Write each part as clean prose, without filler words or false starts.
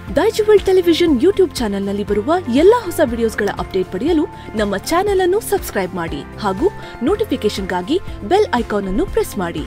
Daiji world television YouTube ಚಾನೆಲ್ನಲ್ಲಿ ಬರುವ ಎಲ್ಲಾ ಹೊಸ ವಿಡಿಯೋಸ್ಗಳ ಅಪ್ಡೇಟ್ ಪಡೆಯಲು ನಮ್ಮ ಚಾನೆಲ್ ಅನ್ನು ಸಬ್ಸ್ಕ್ರೈಬ್ ಮಾಡಿ ಹಾಗೂ ನೋಟಿಫಿಕೇಶನ್ಗಾಗಿ ಬೆಲ್ ಐಕಾನ್ ಅನ್ನು ಪ್ರೆಸ್ ಮಾಡಿ.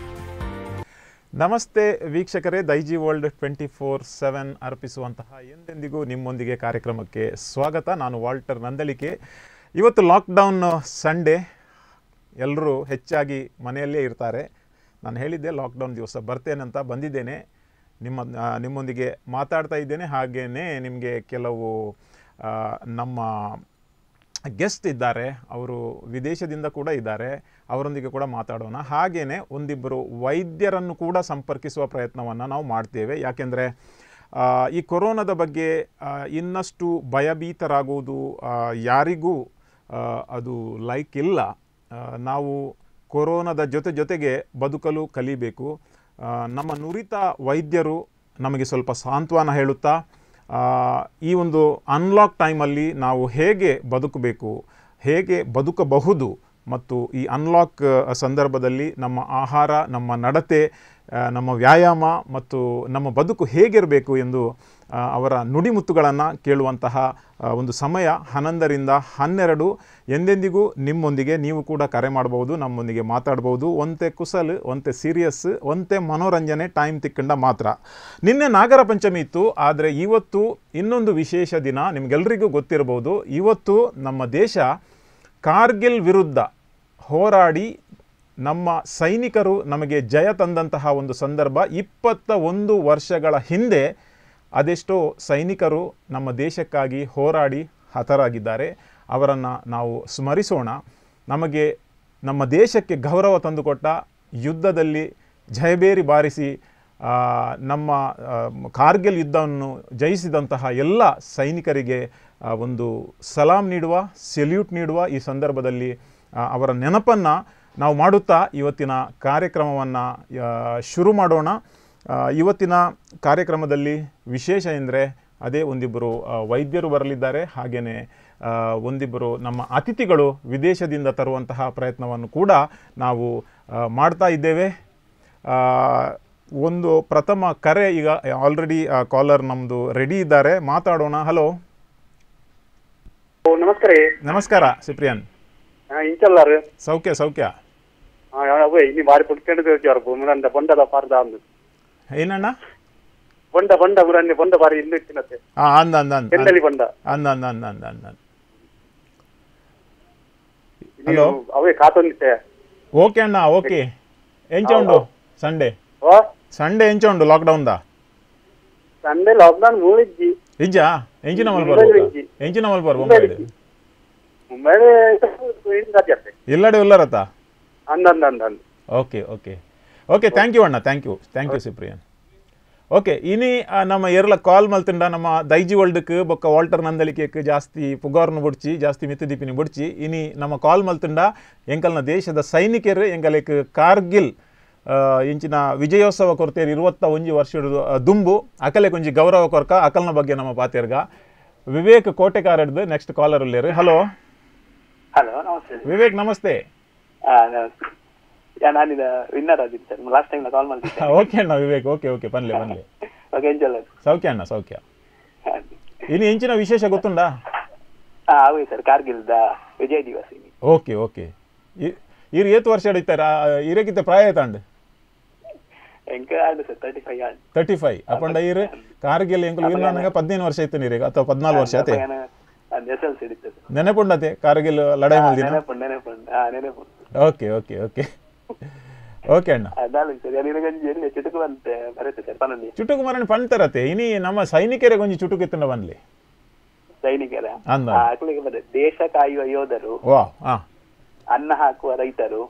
ನಮಸ್ತೆ ವೀಕ್ಷಕರೇ, ದೈಜಿ ವರ್ಲ್ಡ್ 24/7 ಅರ್ಪಿಸುವಂತಹ ಎಂದೆಂದಿಗೂ ನಿಮ್ಮೊಂದಿಗೆ ಕಾರ್ಯಕ್ರಮಕ್ಕೆ ಸ್ವಾಗತ. ನಾನು ವಾಲ್ಟರ್ ನಂದಲಿಕೆ. ಇವತ್ತು ಲಾಕ್ಡೌನ್ ಸಂಡೇ, ಎಲ್ಲರೂ ಹೆಚ್ಚಾಗಿ ಮನೆಯಲ್ಲೇ ಇರ್ತಾರೆ. ನಾನು ಹೇಳಿದ್ದೆ ಲಾಕ್ಡೌನ್ ದಿವಸ ಬರ್ತೇನೆ ಅಂತ, ಬಂದಿದ್ದೇನೆ. ನಿಮ್ಮೊಂದಿಗೆ ಮಾತಾಡ್ತಾ ಇದ್ದೇನೆ. ಹಾಗೆಯೇ ನಿಮಗೆ ಕೆಲವು ನಮ್ಮ ಗೆಸ್ಟ್ ಇದ್ದಾರೆ, ಅವರು ವಿದೇಶದಿಂದ ಕೂಡ ಇದ್ದಾರೆ, ಅವರೊಂದಿಗೆ ಕೂಡ ಮಾತಾಡೋಣ. ಹಾಗೆಯೇ ಒಂದಿಬ್ಬರು ವೈದ್ಯರನ್ನು ಕೂಡ ಸಂಪರ್ಕಿಸುವ ಪ್ರಯತ್ನವನ್ನು ನಾವು ಮಾಡ್ತೇವೆ. ಯಾಕೆಂದರೆ ಈ ಕೊರೋನಾದ ಬಗ್ಗೆ ಇನ್ನಷ್ಟು ಭಯಭೀತರಾಗುವುದು ಯಾರಿಗೂ ಅದು ಲೈಕ್ ಇಲ್ಲ. ನಾವು ಕೊರೋನಾದ ಜೊತೆಗೆ ಬದುಕಲು ಕಲಿಬೇಕು. ನಮ್ಮ ನುರಿತ ವೈದ್ಯರು ನಮಗೆ ಸ್ವಲ್ಪ ಸಾಂತ್ವನ ಹೇಳುತ್ತಾ ಈ ಒಂದು ಅನ್ಲಾಕ್ ಟೈಮಲ್ಲಿ ನಾವು ಹೇಗೆ ಬದುಕಬೇಕು, ಹೇಗೆ ಬದುಕಬಹುದು, ಮತ್ತು ಈ ಅನ್ಲಾಕ್ ಸಂದರ್ಭದಲ್ಲಿ ನಮ್ಮ ಆಹಾರ, ನಮ್ಮ ನಡತೆ, ನಮ್ಮ ವ್ಯಾಯಾಮ ಮತ್ತು ನಮ್ಮ ಬದುಕು ಹೇಗಿರಬೇಕು ಎಂದು ಅವರ ನುಡಿಮುತ್ತುಗಳನ್ನು ಕೇಳುವಂತಹ ಒಂದು ಸಮಯ 11ರಿಂದ 12 ಎಂದೆಂದಿಗೂ ನಿಮ್ಮೊಂದಿಗೆ. ನೀವು ಕೂಡ ಕರೆ ಮಾಡ್ಬೋದು, ನಮ್ಮೊಂದಿಗೆ ಮಾತಾಡ್ಬೋದು. ಒಂತೆ ಕುಸಲ್, ಒಂತೆ ಸೀರಿಯಸ್, ಒಂತೆ ಮನೋರಂಜನೆ ಟೈಮ್ ತಿಕ್ಕಂಡ ಮಾತ್ರ. ನಿನ್ನೆ ನಾಗರ ಪಂಚಮಿ ಇತ್ತು, ಆದರೆ ಇವತ್ತು ಇನ್ನೊಂದು ವಿಶೇಷ ದಿನ. ನಿಮಗೆಲ್ಲರಿಗೂ ಗೊತ್ತಿರಬಹುದು, ಇವತ್ತು ನಮ್ಮ ದೇಶ ಕಾರ್ಗಿಲ್ ವಿರುದ್ಧ ಹೋರಾಡಿ ನಮ್ಮ ಸೈನಿಕರು ನಮಗೆ ಜಯ ತಂದಂತಹ ಒಂದು ಸಂದರ್ಭ. 21 ವರ್ಷಗಳ ಹಿಂದೆ ಅದೆಷ್ಟೋ ಸೈನಿಕರು ನಮ್ಮ ದೇಶಕ್ಕಾಗಿ ಹೋರಾಡಿ ಹತರಾಗಿದ್ದಾರೆ. ಅವರನ್ನು ನಾವು ಸ್ಮರಿಸೋಣ. ನಮಗೆ ನಮ್ಮ ದೇಶಕ್ಕೆ ಗೌರವ ತಂದುಕೊಟ್ಟ, ಯುದ್ಧದಲ್ಲಿ ಜಯಬೇರಿ ಬಾರಿಸಿ ನಮ್ಮ ಕಾರ್ಗಿಲ್ ಯುದ್ಧವನ್ನು ಜಯಿಸಿದಂತಹ ಎಲ್ಲ ಸೈನಿಕರಿಗೆ ಒಂದು ಸಲಾಂ ನೀಡುವ, ಸೆಲ್ಯೂಟ್ ನೀಡುವ ಈ ಸಂದರ್ಭದಲ್ಲಿ ಅವರ ನೆನಪನ್ನು ನಾವು ಮಾಡುತ್ತಾ ಇವತ್ತಿನ ಕಾರ್ಯಕ್ರಮವನ್ನು ಶುರು ಮಾಡೋಣ. ಇವತ್ತಿನ ಕಾರ್ಯಕ್ರಮದಲ್ಲಿ ವಿಶೇಷ ಎಂದರೆ ಅದೇ ಒಂದಿಬ್ಬರು ವೈದ್ಯರು ಬರಲಿದ್ದಾರೆ. ಹಾಗೆಯೇ ಒಂದಿಬ್ಬರು ನಮ್ಮ ಅತಿಥಿಗಳು ವಿದೇಶದಿಂದ ತರುವಂತಹ ಪ್ರಯತ್ನವನ್ನು ಕೂಡ ನಾವು ಮಾಡ್ತಾ ಇದ್ದೇವೆ. ಒಂದು ಪ್ರಥಮ ಕರೆ ಈಗ ಆಲ್ರೆಡಿ ಕಾಲರ್ ನಮ್ಮದು ರೆಡಿ ಇದ್ದಾರೆ, ಮಾತಾಡೋಣ. ಹಲೋ, ನಮಸ್ಕಾರ. ನಮಸ್ಕಾರ ಸಿಪ್ರಿಯನ್. ಸೌಖ್ಯ ಸೌಖ್ಯ. ಏನಣ್ಣ? ಬಂಡ ಬಂಡ ಊರನ್ನೇ ಬಂಡ ಬಾರಿ ಇನ್ನು ಇತ್ತಿನತೆ. ಅಂದ ಅಂದ ಬಂಡ ಅಂದ ಅಂದ ಅಂದ ಅಂದ ಅಂದ. ಹಲೋ, ಅವೇ ಕಾತೊಂದಿತ್ತೆ. ಓಕೆ ಅಣ್ಣ, ಓಕೆ. ಎಂಚ ಉಂಡು ಸಂಡೇ? ಸಂಡೇ ಎಂಚ ಉಂಡು ಲಾಕ್ಡೌನ್ ದ? ಸಂಡೇ ಲಾಕ್ಡೌನ್ ಮೂಳಿಜ್ಜಿ ಇಜ್ಜ ಎಂಚಿನ ಮಲ್ ಬರ್ಬೋದು, ಎಂಚಿನ ಮಲ್ ಬರ್ಬೋದು ಮುಂಬೈ ಇಲ್ಲಡೆ ಉಲ್ಲರತ ಅಂದ ಅಂದ ಅಂದ. Okay okay okay, thank you ಅಣ್ಣ, ಥ್ಯಾಂಕ್ ಯು ಸಿಪ್ರಿಯನ್. ಓಕೆ, ಇನಿ ನಮ್ಮ ಏರ್ಲ ಕಾಲ್ ಮಲ್ತಿಂಡ ನಮ್ಮ ದೈಜಿ ವರ್ಲ್ಡ್ಕ್ ಬೊಕ್ಕ ವಾಲ್ಟರ್ ನಂದಲಿಕೆಕ್ ಜಾಸ್ತಿ ಪುಗಾರ್ನು ಬುಡ್ಚಿ, ಜಾಸ್ತಿ ಮಿತ್ತುದೀಪಿನಿ ಬುಡ್ಚಿ. ಇನಿ ನಮ್ಮ ಕಾಲ್ ಮಲ್ತಿಂಡ ಎಂಕಲ್ನ ದೇಶದ ಸೈನಿಕರು ಎಂಕಲೆಕ್ ಕಾರ್ಗಿಲ್ ಇಂಚಿನ ವಿಜಯೋತ್ಸವ ಕೊರತೆಯರು 21 ವರ್ಷದ ದುಂಬು ಅಕಲೆ ಕೊಂಚಿ ಗೌರವ ಕೊರಕ ಅಕಲ್ನ ಬಗ್ಗೆ ನಮ್ಮ ಪಾತೆರ್ಗ ವಿವೇಕ್ ಕೋಟೆಕಾರಡ್ದು ನೆಕ್ಸ್ಟ್ ಕಾಲರ್ ಉಲ್ಲೇರು. ಹಲೋ ಹಲೋ, ನಮಸ್ತೆ ವಿವೇಕ್. ನಮಸ್ತೆ. ನಾನಿದ ವಿನ್ನರ್ ಆಗಿದ್ದೆ ಸರ್, ಲಾಸ್ಟ್ ಟೈಮ್ ಕಾಲ್ ಮಾಡಿದ್ದೆ. ಓಕೆ ಅಣ್ಣ ವಿವೇಕ್, ಓಕೆ ಓಕೆ, ಬನ್ನಿ ಬನ್ನಿ. ಓಕೆ, ಎಂಜಲ್ ಸೌಖ್ಯ ಅಣ್ಣ, ಸೌಖ್ಯ. ಇನ್ನು ಹೆಂಚಿನ ವಿಶೇಷ ಗೊತ್ತುಂಡಾ? ಹೌದು ಸರ್, ಕಾರ್ಗಿಲ್ ದ ವಿಜಯ್ ದಿವಸ. Okay okay. ಇರು ಏತ್ ವರ್ಷ ಹಿಡಿತಾರ ಇರಕ್ಕಿಂತ ಪ್ರಾಯ ಆಯ್ತಾಂಡ್? ಎಂಕ ಆಡು ಸರ್ 35 ಅಪ್ಪಂಡ ಇರು ಕಾರ್ಗಿಲ್ ಎಂಕಲ್ ಇಲ್ಲ ನನಗೆ 15 ವರ್ಷ ಆಯ್ತು ನೀರಿಗೆ, ಅಥವಾ 14 ವರ್ಷ ಆಯ್ತು. ನೆನಪುಂಡತೆ ಕಾರ್ಗಿಲ್ ಲಡಾಯಿ ಮಲ್ದಿನ? ಓಕೆ ಓಕೆ ಓಕೆ ಓಕೆ ಅಣ್ಣ. ಚುಟುಕು ಮರಣಿ ಪಣ್ತರತೆ ಇನಿ ನಮ್ಮ ಸೈನಿಕರೇ ಕೊಂಚ ಚುಟುಕು ಎತ್ತಂಡ ಬಂದ್ಲಿ. ಸೈನಿಕರ ದೇಶ ಕಾಯುವ ಯೋಧರು, ಅನ್ನ ಹಾಕುವ ರೈತರು,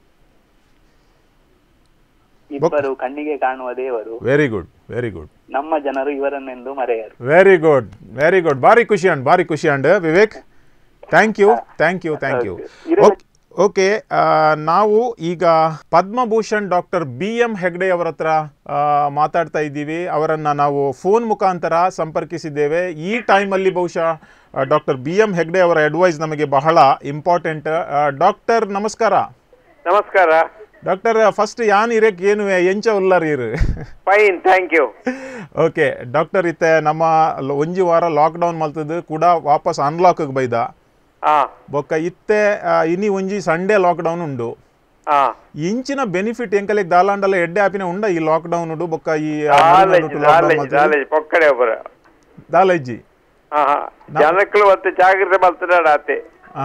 ಇಬ್ಬರು ಕಣ್ಣಿಗೆ ಕಾಣುವ ದೇವರು. Very good very good. ನಮ್ಮ ಜನರು ಇವರನ್ನೆಂದು ಮರೆಯರು. Very good very good. ಬಾರಿ ಖುಷಿ ಅಂಡ್ Vivek. Thank you thank you thank you. Okay, ನಾವು ಈಗ ಪದ್ಮಭೂಷಣ್ ಡಾಕ್ಟರ್ BM ಹೆಗ್ಡೆ ಅವರ ಹತ್ರ ಮಾತಾಡ್ತಾ ಇದ್ದೀವಿ. ಅವರನ್ನು ನಾವು ಫೋನ್ ಮುಖಾಂತರ ಸಂಪರ್ಕಿಸಿದ್ದೇವೆ. ಈ ಟೈಮಲ್ಲಿ ಬಹುಶಃ ಡಾಕ್ಟರ್ BM ಹೆಗ್ಡೆ ಅವರ ಅಡ್ವೈಸ್ ನಮಗೆ ಬಹಳ ಇಂಪಾರ್ಟೆಂಟ್. ಡಾಕ್ಟರ್ ನಮಸ್ಕಾರ. ನಮಸ್ಕಾರ. ಡಾಕ್ಟರ್ ಫಸ್ಟ್ ಯಾನ್ ಇರಕ್ಕೆ ಏನು ಎಂಚ ಉಲ್ಲಾರ ಇರು fine thank you. Okay doctor ಇತ್ತೆ ನಮ್ಮ ಒಂಜಿ ವಾರ ಲಾಕ್ಡೌನ್ ಮಲ್ತದ್ದು ಕೂಡ ವಾಪಸ್ ಅನ್ಲಾಕ್ಗೆ ಬೈದ ಬೊಕ್ಕ ಇತ್ತೆ ಇನಿ ಒಂಜಿ ಸಂಡೇ ಲಾಕ್ಡೌನ್ ಉಂಡು. ಇಂಚಿನ ಬೆನಿಫಿಟ್ ಎಂಕಲೆಗ್ ದಾಲಾಂಡಲ ಎಡ್ಡೆ ಆಪಿನ ಉಂಡ ಈ ಲಾಕ್ಡೌನ್ ಉಂಡು ಬೊಕ್ಕ ಈ ದಾಲಜ್ಜಿ ಜನಕ್ಕಳು ಮತ್ತೆ ಜಾಗ್ರತೆ ಮಲ್ತನಾಡ ಆತೆ.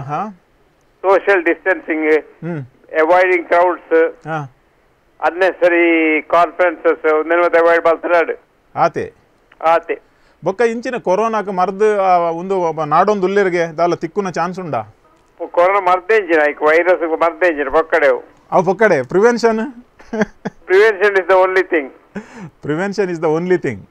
Social distancing, avoiding crowds, unnecessary conferences ಮತ್ತೆ ಅವಾಯ್ಡ್ ಮಲ್ತನಾಡು ಆತೆ ಆತೆ. ಬೊಕ್ಕ ಇಂಚಿನ ಕೊರೋನಾಕ ಮರ್ದು ಒಂದು ನಾಡೊಂದು ಉಲ್ಲೆರ್ಗೆ ದಾಲ ತಿಕ್ಕುನ ಚಾನ್ಸ್ ಉಂಡಾ? ಕೊರೋನಾ ಮರ್ದೇಂಜಿನ ವೈರಸ್ ಮರ್ದೇಂಜಿನ ಪೊಕ್ಕಡೆ ಅವು ಪೊಕ್ಕಡೆ prevention prevention is the only thing. Prevention is the only thing.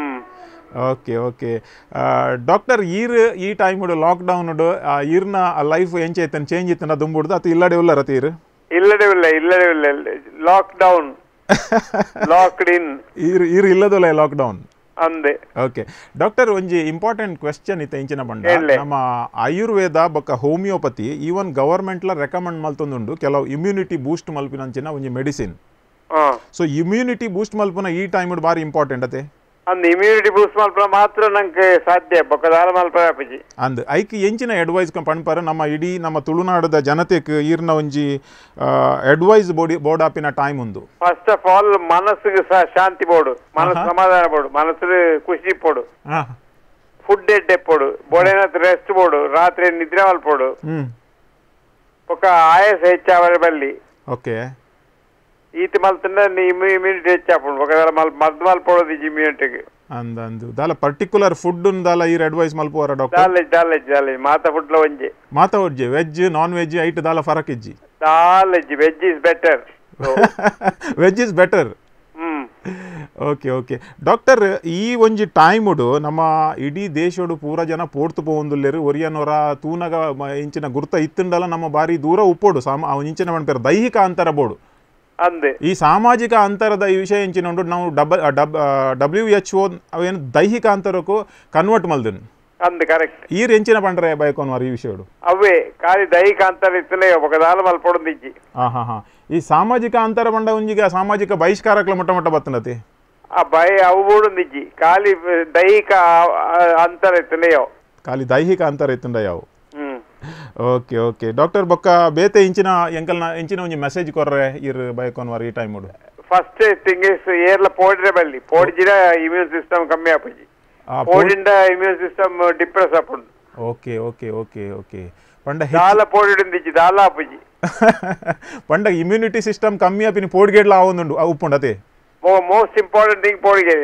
Okay okay doctor ಈ ಟೈಮ್ ಲಾಕ್ಡೌನ್ ಈರ್ನ ಲೈಫ್ ಎಂಚ ಐತನ್ ಚೇಂಜ್ ಇತ್ತನ ದುಂಬುಡ್ದು ಅದು ಇಲ್ಲಡೆ ಉಲ್ಲ ರತೀರ್ ಇಲ್ಲಡೆ ಇಲ್ಲ ಲಾಕ್ಡೌನ್ ಲಾಕ್ಡ್ ಇನ್ ಈರ್ ಇಲ್ಲದಲ್ಲ ಲಾಕ್ಡೌನ್ ಅಂದೆ. ಓಕೆ ಡಾಕ್ಟರ್ ಒಂಜಿ ಇಂಪಾರ್ಟೆಂಟ್ ಕ್ವೆಶ್ಚನ್ ಇತ್ತೆ ಇಂಚಿನ ಬಂಡ ನಮ್ಮ ಆಯುರ್ವೇದ ಬೊಕ್ಕ ಹೋಮಿಯೋಪತಿ ಈವನ್ ಗವರ್ಮೆಂಟ್ಲ ರೆಕಮೆಂಡ್ ಮಲ್ತೊಂದುಂಡು ಕೆಲವು ಇಮ್ಯುನಿಟಿ ಬೂಸ್ಟ್ ಮಲ್ಪಿನಂಚಿನ ಒಂಜಿ ಮೆಡಿಸಿನ್. ಸೊ ಇಮ್ಯುನಿಟಿ ಬೂಸ್ಟ್ ಮಲ್ಪುನ ಈ ಟೈಮ್ ಬಾರಿ ಇಂಪಾರ್ಟೆಂಟ್ ಅತೆ. ಅಂದ್ ಇಮ್ಯುನಿಟಿ ಬೂಸ್ಟ್ ಮಲ್ಪನ ಮಾತ್ರ ನಂಗೆ ಸಾಧ್ಯ ಬೊಕ್ಕದಾಲ ಮಲ್ಪಿ ಅಂದ್ ಐಕ್ ಎಂಚಿನ ಅಡ್ವೈಸ್ ಪಣ್ಪರ ನಮ್ಮ ಇಡೀ ನಮ್ಮ ತುಳುನಾಡದ ಜನತೆಕ್ ಈರ್ನ ಒಂಜಿ ಅಡ್ವೈಸ್ ಬೋರ್ಡ್ ಆಪಿನ ಟೈಮ್ ಉಂದು. ಫಸ್ಟ್ ಆಫ್ ಆಲ್ ಮನಸ್ಸಿಗೆ ಶಾಂತಿ ಬೋಡು, ಮನಸ್ಸು ಸಮಾಧಾನ ಬೋಡು, ಮನಸ್ಸು ಖುಷಿ ಪೋಡು, ಫುಡ್ ಎಡ್ಡೆ ಪೋಡು, ಬೋಡೇನ ರೆಸ್ಟ್ ಬೋಡು, ರಾತ್ರಿ ನಿದ್ರೆ ಮಲ್ಪೋಡು, ಬೊಕ್ಕ ಆಯಸ ಹೆಚ್ಚಾವರ ಬಲ್ಲಿ ಓಕೆ ಈತ ಮಲ್ತಂಡ ಇಮ್ಯುನಿಟಿ ಹೆಚ್ಚಾಪುಂಡು ಬೊಕ್ಕದಾಲ ಮರ್ದ್ ಮಲ್ಪೋಡು ಇಮ್ಯುನಿಟಿಗೆ ಅಂದಂದು ದಾಲ ಪರ್ಟಿಕ್ಯುಲರ್ ಫುಡ್ ದಾಲ ಈರ್ ಅಡ್ವೈಸ್ ಮಲ್ಪುವರ ಡಾಕ್ಟರ್? ದಾಲೆಜ್ ಮಾತಾ ಫುಡ್ ಲ ಒಂಜೆ ಮಾತಾ ಒಡ್ಜೆ ವೆಜ್ ನಾನ್ ವೆಜ್ ಐಟ್ ದಾಲ ಫರಕ್ ಇಜ್ಜಿ ದಾಲೆಜ್ veg is better veg is better. Okay okay doctor ಈ ಒಂಜಿ ಟೈಮುಡು ನಮ್ಮ ಇಡೀ ದೇಶಡು ಪೂರ ಜನ ಪೋಡ್ತು ಪೋವೊಂದುಲ್ಲೆರು ಒರಿಯನೊರ ತೂನಗ ಇಂಚಿನ ಗುರ್ತ ಇತ್ತುಂಡಲ ನಮ್ಮ ಬಾರಿ ದೂರ ಉಪ್ಪೋಡು ಇಂಚಿನ ಮಣ್ಪೇರು ದೈಹಿಕ ಅಂತರ ಬೋಡು ಅಂದೆ. ಈ ಸಾಮಾಜಿಕ ಅಂತರದ ಈ ವಿಷಯ ಇಂಚಿನ ನಾವು WHO ಅವೇನು ದೈಹಿಕ ಅಂತರಕ್ಕೂ ಕನ್ವರ್ಟ್ ಮಲ್ದನ್ ಅಂದೆ ಕರೆಕ್ಟ್. ಈರ್ ಎಂಚಿನ ಪಂಡ್ರೆ ಬೈಕೋನ್ವಾರ ಈ ವಿಷಯಡು ಅವೇ ಖಾಲಿ ದೈಹಿಕ ಅಂತರ ಇತ್ತಲೇ ಬೊಕ್ಕದಾಲ ಮಲ್ಪೋಡು ಇಜ್ಜಿ. ಈ ಸಾಮಾಜಿಕ ಅಂತರ ಬಂಡ ಒಂಜಿಗ ಸಾಮಾಜಿಕ ಬಹಿಷ್ಕಾರಕ್ಲ ಮೊಟ್ಟ ಬತ್ತನತಿ ಅವು ಬೋಡು ನಿಜ್ಜಿ ಖಾಲಿ ದೈಹಿಕ ಅಂತರ ಇತ್ತಲೆಯೋ ಖಾಲಿ ದೈಹಿಕ ಅಂತರ ಇತ್ತಂಡ ಯಾವ. ಓಕೆ ಓಕೆ ಡಾಕ್ಟರ್ ಬೊಕ್ಕ ಬೇತೆ ಇಂಚಿನ ಇಂಚಿನ ಒಂಜಿ ಮೆಸೇಜ್ ಕೊರ್ರೆ ಇರ್ ಬೈಕೋನ್ವಾರ ಈ ಟೈಮ್ ಉಡು. ಫಸ್ಟ್ ಥಿಂಗ್ ಇಸ್ ಏರ್ಲ ಪೋಡಿರೆ ಬಲ್ಲಿ ಪೋಡಿಜಿರ ಇಮ್ಯೂನ್ ಸಿಸ್ಟಮ್ ಕಮ್ಮಿ ಆಪುಜಿ, ಪೋಡಿಂಡ ಇಮ್ಯೂನ್ ಸಿಸ್ಟಮ್ ಡಿಪ್ರೆಸ್ ಆಪುಂಡು. ಓಕೆ ಓಕೆ ಓಕೆ ಓಕೆ ಪಂಡ ದಾಲ ಪೋಡಿಂದಿಜ್ಜಿ ದಾಲ ಆಪುಜಿ ಪಂಡ ಇಮ್ಯುನಿಟಿ ಸಿಸ್ಟಮ್ ಕಮ್ಮಿ ಆಪಿನ ಪೋಡ್ಗೆಡ್ಲ ಆವೊಂದುಂಡು ಉಪ್ಪುಂಡತೆ ಮೋಸ್ಟ್ ಇಂಪಾರ್ಟೆಂಟ್ ಥಿಂಗ್ ಪೋಡಿಗೆ.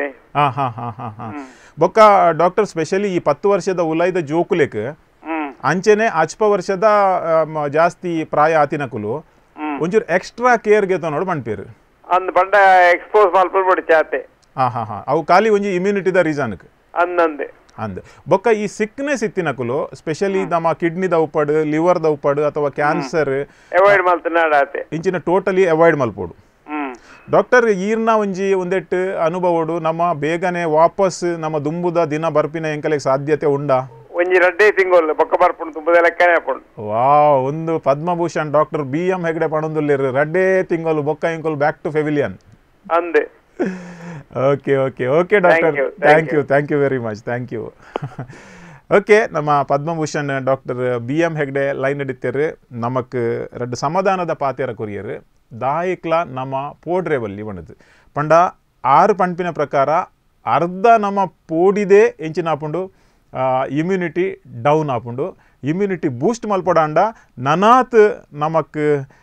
ಬೊಕ್ಕ ಡಾಕ್ಟರ್ ಸ್ಪೆಷಲಿ ಈ 10 ವರ್ಷದ ಉಲೈದ ಜೋಕುಲೆಕ್ ಅಂಚೆನೆ 10 ವರ್ಷದ ಜಾಸ್ತಿ ಪ್ರಾಯ ಆತಿನಕುಲು ಒಂಚೂರು ಎಕ್ಸ್ಟ್ರಾ ಕೇರ್ ಗೆ ನೋಡು ಪಂಡ್ಪೇರು ಅಂದ್ ಬಂಡ ಎಕ್ಸ್ಪೋಸ್ ಮಲ್ಪುಡು ಚಾತೆ. ಅವು ಖಾಲಿ ಒಂಜಿ ಇಮ್ಯುನಿಟಿದ ರೀಸನ್ಕ್ ಅಂದಂದೆ ಅಂದ್ ಬೊಕ್ಕ ಈ ಸಿಕ್ನೆಸ್ ಇತ್ತಿನಕುಲು ಸ್ಪೆಷಲಿ ನಮ್ಮ ಕಿಡ್ನಿದ ಉಪ್ಪಡು ಲಿವರ್ದ ಉಪ್ಪಡು ಅಥವಾ ಕ್ಯಾನ್ಸರ್ ಅವಾಯ್ಡ್ ಮಲ್ತನಾಡಾತೆ ಇಂಚಿನ ಟೋಟಲಿ ಅವಾಯ್ಡ್ ಮಲ್ಪೋಡು. ಡಾಕ್ಟರ್ ಈರ್ನ ಒಂಜಿ ಒಂದೆಟ್ಟು ಅನುಭವಡು ನಮ್ಮ ಬೇಗನೆ ವಾಪಸ್ ನಮ್ಮ ದುಂಬುದ ದಿನ ಬರ್ಪಿನ ಎಂಕಲೆಗ್ ಸಾಧ್ಯತೆ ಉಂಡಾ? ಒಂಜಿ ರಡ್ಡೆ ತಿಂಗೋಲ್ ಬೊಕ್ಕ ಬರ್ಪುಂಡು ತುಂಬದ ಲೆಕ್ಕನೆ ಆಪುಂಡು. ವಾವ್ ಒಂದು ಪದ್ಮಭೂಷಣ್ ಡಾಕ್ಟರ್ BM ಹೆಗ್ಡೆ ಪಣೊಂದುಲ್ಲೆರ್ ರಡ್ಡೆ ತಿಂಗೋಲು ಬೊಕ್ಕ ಇಂಕೋಲ್ ಬ್ಯಾಕ್ ಟು ಪೆವಿಲಿಯನ್ ಅಂದೆ. Okay okay okay doctor thank you very much thank you. Okay ನಮ್ಮ Padma Bhushan doctor BM Hegde line ಹಿಡಿತೇರು ನಮಕ್ ರಡ್ಡು ಸಮಾಧಾನದ ಪಾತೆರ ಕೊರಿಯರು ದಾಯಿಕ್ಲ ನಮ್ಮ ಪೋಡ್ರೆ ಬಲ್ಲಿ ಬಣ್ಣದು ಪಂಡ 6 ಪಂಪಿನ ಪ್ರಕಾರ ಅರ್ಧ ನಮ್ಮ ಪೋಡಿದೆ ಎಂಚಿನ ಆಪುಂಡು ಇಮ್ಯುನಿಟಿ ಡೌನ್ ಆಪುಂಡು ಇಮ್ಯುನಿಟಿ ಬೂಸ್ಟ್ ಮಲ್ಪಡಾಂಡ ನನಾತ್ ನಮಕ್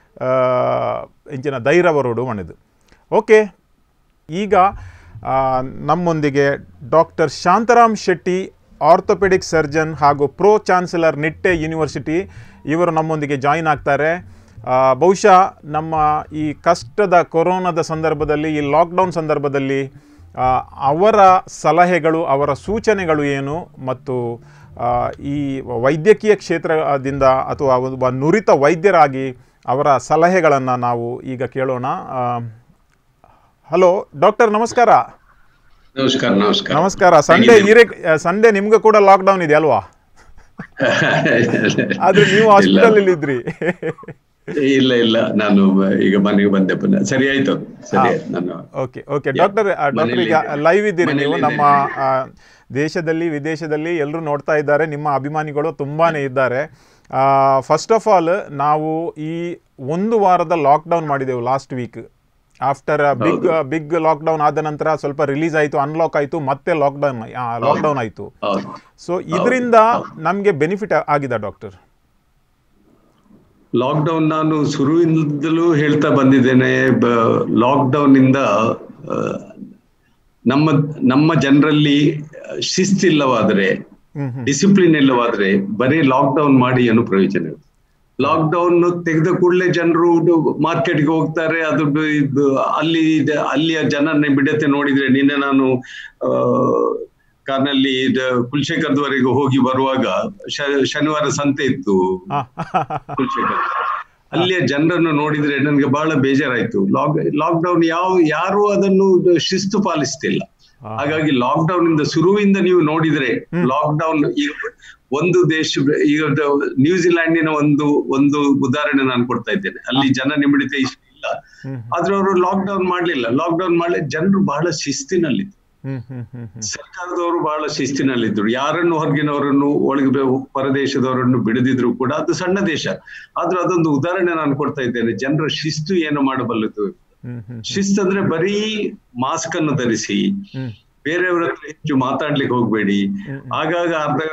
ಇಂಚಿನ ಧೈರ್ಯ ಬರೋಡು ಮಣಿದು. ಓಕೆ ಈಗ ನಮ್ಮೊಂದಿಗೆ doctor Shantaram Shetty orthopaedic surgeon ಹಾಗೂ ಪ್ರೋ ಚಾನ್ಸಲರ್ ನಿಟ್ಟೆ ಯೂನಿವರ್ಸಿಟಿ ಇವರು ನಮ್ಮೊಂದಿಗೆ ಜಾಯಿನ್ ಆಗ್ತಾರೆ. ಬಹುಶಃ ನಮ್ಮ ಈ ಕಷ್ಟದ ಕೊರೋನಾದ ಸಂದರ್ಭದಲ್ಲಿ ಈ ಲಾಕ್ಡೌನ್ ಸಂದರ್ಭದಲ್ಲಿ ಅವರ ಸಲಹೆಗಳು ಅವರ ಸೂಚನೆಗಳು ಏನು ಮತ್ತು ಈ ವೈದ್ಯಕೀಯ ಕ್ಷೇತ್ರದಿಂದ ಅಥವಾ ಒಬ್ಬ ನುರಿತ ವೈದ್ಯರಾಗಿ ಅವರ ಸಲಹೆಗಳನ್ನು ನಾವು ಈಗ ಕೇಳೋಣ. ಹಲೋ ಡಾಕ್ಟರ್ ನಮಸ್ಕಾರ. ನಮಸ್ಕಾರ. ಸಂಡೇ ನಿಮ್ಗೆ ಕೂಡ ಲಾಕ್ಡೌನ್ ಇದೆ ಅಲ್ವಾ? ಆದ್ರೆ ನೀವು ಹಾಸ್ಪಿಟಲ್ ಅಲ್ಲಿ ಇದ್ರಿ. ಇಲ್ಲ ನಾನು ಈಗ ಮನೆಗೆ ಬಂದೆ ಪುನಃ. ಸರಿ ಆಯ್ತು, ಸರಿ ಆಯ್ತು. ನಾನು ಓಕೆ ಡಾಕ್ಟರ್ ಈಗ ಲೈವ್ ಇದ್ದೀರಿ ನೀವು. ನಮ್ಮ ದೇಶದಲ್ಲಿ ವಿದೇಶದಲ್ಲಿ ಎಲ್ಲರೂ ನೋಡ್ತಾ ಇದ್ದಾರೆ, ನಿಮ್ಮ ಅಭಿಮಾನಿಗಳು ತುಂಬಾ ಇದ್ದಾರೆ. ಫಸ್ಟ್ ಆಫ್ ಆಲ್ ನಾವು ಈ 1 ವಾರದ ಲಾಕ್ಡೌನ್ ಮಾಡಿದೆವು last week. After big lockdown ಆದ ನಂತರ ಸ್ವಲ್ಪ ರಿಲೀಸ್ ಆಯಿತು, ಅನ್ಲಾಕ್ ಆಯಿತು, ಮತ್ತೆ ಲಾಕ್ಡೌನ್ ಆಯಿತು. ಸೊ ಇದರಿಂದ ನಮಗೆ ಬೆನಿಫಿಟ್ ಆಗಿದೆ ಡಾಕ್ಟರ್? ಲಾಕ್ಡೌನ್ ನಾನು ಶುರುವಿಂದಲೂ ಹೇಳ್ತಾ ಬಂದಿದ್ದೇನೆ, ಲಾಕ್ಡೌನ್ ಇಂದ ನಮ್ಮ ಜನರಲ್ಲಿ ಶಿಸ್ತಿಲ್ಲವಾದ್ರೆ, ಡಿಸಿಪ್ಲಿನ್ ಇಲ್ಲವಾದ್ರೆ ಬರೀ ಲಾಕ್ಡೌನ್ ಮಾಡಿ ಏನು ಪ್ರಯೋಜನ? ಲಾಕ್ಡೌನ್ ತೆಗೆದ ಕೂಡಲೇ ಜನರು ಮಾರ್ಕೆಟ್ಗೆ ಹೋಗ್ತಾರೆ. ಅದು ಅಲ್ಲಿಯ ಜನರ ಬಿಡತೆ ನೋಡಿದ್ರೆ, ನಿನ್ನೆ ನಾನು ಕಾರ್ನಲ್ಲಿ ಕುಲಶೇಖರದವರೆಗೆ ಹೋಗಿ ಬರುವಾಗ ಶನಿವಾರ ಸಂತೆ ಇತ್ತು ಕುಲಶೇಖರ್. ಅಲ್ಲಿಯ ಜನರನ್ನು ನೋಡಿದ್ರೆ ನನ್ಗೆ ಬಹಳ ಬೇಜಾರಾಯ್ತು. ಲಾಕ್ಡೌನ್ ಯಾರು ಅದನ್ನು ಶಿಸ್ತು ಪಾಲಿಸ್ತಿಲ್ಲ. ಹಾಗಾಗಿ ಲಾಕ್ಡೌನ್ ಇಂದ ಶುರುವಿಂದ ನೀವು ನೋಡಿದ್ರೆ, ಲಾಕ್ಡೌನ್ ಒಂದು ದೇಶ, ಈಗ ನ್ಯೂಜಿಲ್ಯಾಂಡಿನ ಒಂದು ಉದಾಹರಣೆ ನಾನು ಕೊಡ್ತಾ ಇದ್ದೇನೆ. ಅಲ್ಲಿ ಜನ ನಿಮಿಡಿತ ಇಷ್ಟ ಇಲ್ಲ, ಆದ್ರೆ ಅವರು ಲಾಕ್ಡೌನ್ ಮಾಡ್ಲಿ. ಜನರು ಬಹಳ ಶಿಸ್ತಿನಲ್ಲಿದ್ರು, ಸರ್ಕಾರದವರು ಬಹಳ ಶಿಸ್ತಿನಲ್ಲಿದ್ರು. ಯಾರನ್ನು ಹೊರಗಿನವರನ್ನು ಒಳಗೆ ಹೊರದೇಶದವರನ್ನು ಬಿಡದಿದ್ರು ಕೂಡ, ಅದು ಸಣ್ಣ ದೇಶ ಆದ್ರೂ ಅದೊಂದು ಉದಾಹರಣೆ ನಾನು ಕೊಡ್ತಾ ಇದ್ದೇನೆ. ಜನರ ಶಿಸ್ತು ಏನು ಮಾಡಬಲ್ಲದು. ಶಿಸ್ತು ಅಂದ್ರೆ ಬರೀ ಮಾಸ್ಕ್ ಅನ್ನು ಧರಿಸಿ, ಬೇರೆಯವರ ಹತ್ರ ಹೆಚ್ಚು ಮಾತಾಡ್ಲಿಕ್ಕೆ ಹೋಗ್ಬೇಡಿ, ಆಗಾಗ ಅರ್ಧ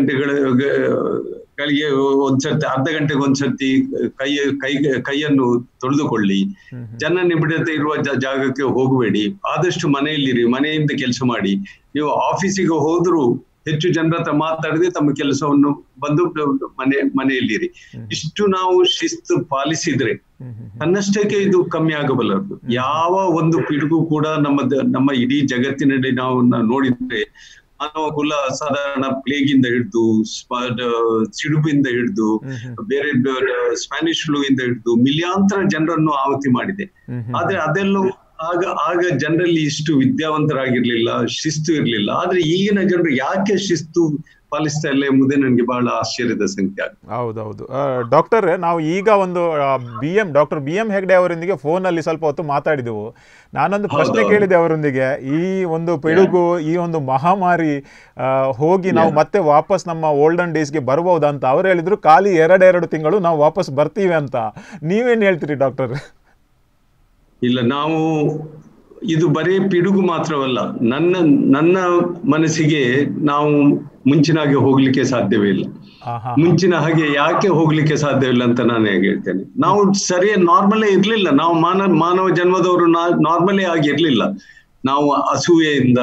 ಗಂಟೆಗೆ ಒಂದ್ಸತಿ ಕೈಯನ್ನು ತೊಳೆದುಕೊಳ್ಳಿ, ಜನ ನಿಬಿಡತೆ ಇರುವ ಜಾಗಕ್ಕೆ ಹೋಗಬೇಡಿ, ಆದಷ್ಟು ಮನೆಯಲ್ಲಿರಿ, ಮನೆಯಿಂದ ಕೆಲಸ ಮಾಡಿ. ನೀವು ಆಫೀಸಿಗೆ ಹೋದ್ರು ಹೆಚ್ಚು ಜನರ ಹತ್ರ ಮಾತಾಡದೆ ತಮ್ಮ ಕೆಲಸವನ್ನು ಬಂದು ಮನೆಯಲ್ಲಿರಿ. ಇಷ್ಟು ನಾವು ಶಿಸ್ತು ಪಾಲಿಸಿದ್ರೆ ತನ್ನಷ್ಟಕ್ಕೆ ಇದು ಕಮ್ಮಿ ಆಗಬಲ್ಲದು. ಯಾವ ಒಂದು ಪಿಡುಗು ಕೂಡ ನಮ್ಮ ಇಡೀ ಜಗತ್ತಿನಲ್ಲಿ ನಾವು ನೋಡಿದ್ರೆ, ಮಾನವ ಕುಲ ಸಾಧಾರಣ ಪ್ಲೇಗ್ ಇಂದ ಹಿಡಿದು, ಸಿಡುಬಿಂದ ಹಿಡಿದು, ಬೇರೆ ಸ್ಪ್ಯಾನಿಷ್ ಫ್ಲೂ ಇಂದ ಹಿಡಿದು ಮಿಲಿಯಾಂತರ ಜನರನ್ನು ಆಹುತಿ ಮಾಡಿದೆ. ಆದ್ರೆ ಅದೆಲ್ಲವೂ ಆಗ ಜನರಲ್ಲಿ ಇಷ್ಟು ವಿದ್ಯಾವಂತರಾಗಿರ್ಲಿಲ್ಲ, ಶಿಸ್ತು ಇರ್ಲಿಲ್ಲ. ಆದ್ರೆ ಈಗಿನ ಜನರು ಯಾಕೆ ಶಿಸ್ತು ಪಾಲಿಸ್ತಾ ಇಲ್ಲ ಎಂಬುದೇ ನನಗೆ ಬಹಳ ಆಶ್ಚರ್ಯದ ಸಂಖ್ಯೆ. ಹೌದೌದು ಡಾಕ್ಟರ್, ನಾವು ಈಗ ಒಂದು ಡಾಕ್ಟರ್ BM ಹೆಗ್ಡೆ ಅವರೊಂದಿಗೆ ಫೋನಲ್ಲಿ ಸ್ವಲ್ಪ ಹೊತ್ತು ಮಾತಾಡಿದೆವು. ನಾನೊಂದು ಪ್ರಶ್ನೆ ಕೇಳಿದೆ ಅವರೊಂದಿಗೆ, ಈ ಒಂದು ಪಿಡುಗು, ಈ ಒಂದು ಮಹಾಮಾರಿ ಹೋಗಿ ನಾವು ಮತ್ತೆ ವಾಪಸ್ ನಮ್ಮ ಓಲ್ಡನ್ ಡೇಸ್ಗೆ ಬರ್ಬೋದಂತ ಅವ್ರು ಹೇಳಿದ್ರು. ಖಾಲಿ 2 ತಿಂಗಳು ನಾವು ವಾಪಸ್ ಬರ್ತೀವಿ ಅಂತ. ನೀವೇನು ಹೇಳ್ತೀರಿ ಡಾಕ್ಟರ್? ಇಲ್ಲ, ನಾವು ಇದು ಬರೀ ಪಿಡುಗು ಮಾತ್ರವಲ್ಲ, ನನ್ನ ಮನಸ್ಸಿಗೆ ನಾವು ಮುಂಚಿನ ಹಾಗೆ ಹೋಗ್ಲಿಕ್ಕೆ ಸಾಧ್ಯವೇ ಇಲ್ಲ. ಮುಂಚಿನ ಹಾಗೆ ಯಾಕೆ ಹೋಗ್ಲಿಕ್ಕೆ ಸಾಧ್ಯವಿಲ್ಲ ಅಂತ ನಾನು ಹೇಗೆ ಹೇಳ್ತೇನೆ. ನಾವು ನಾರ್ಮಲೇ ಇರ್ಲಿಲ್ಲ. ನಾವು ಮಾನವ ಜನ್ಮದವರು ನಾರ್ಮಲೇ ಆಗಿರ್ಲಿಲ್ಲ. ನಾವು ಅಸೂಯೆಯಿಂದ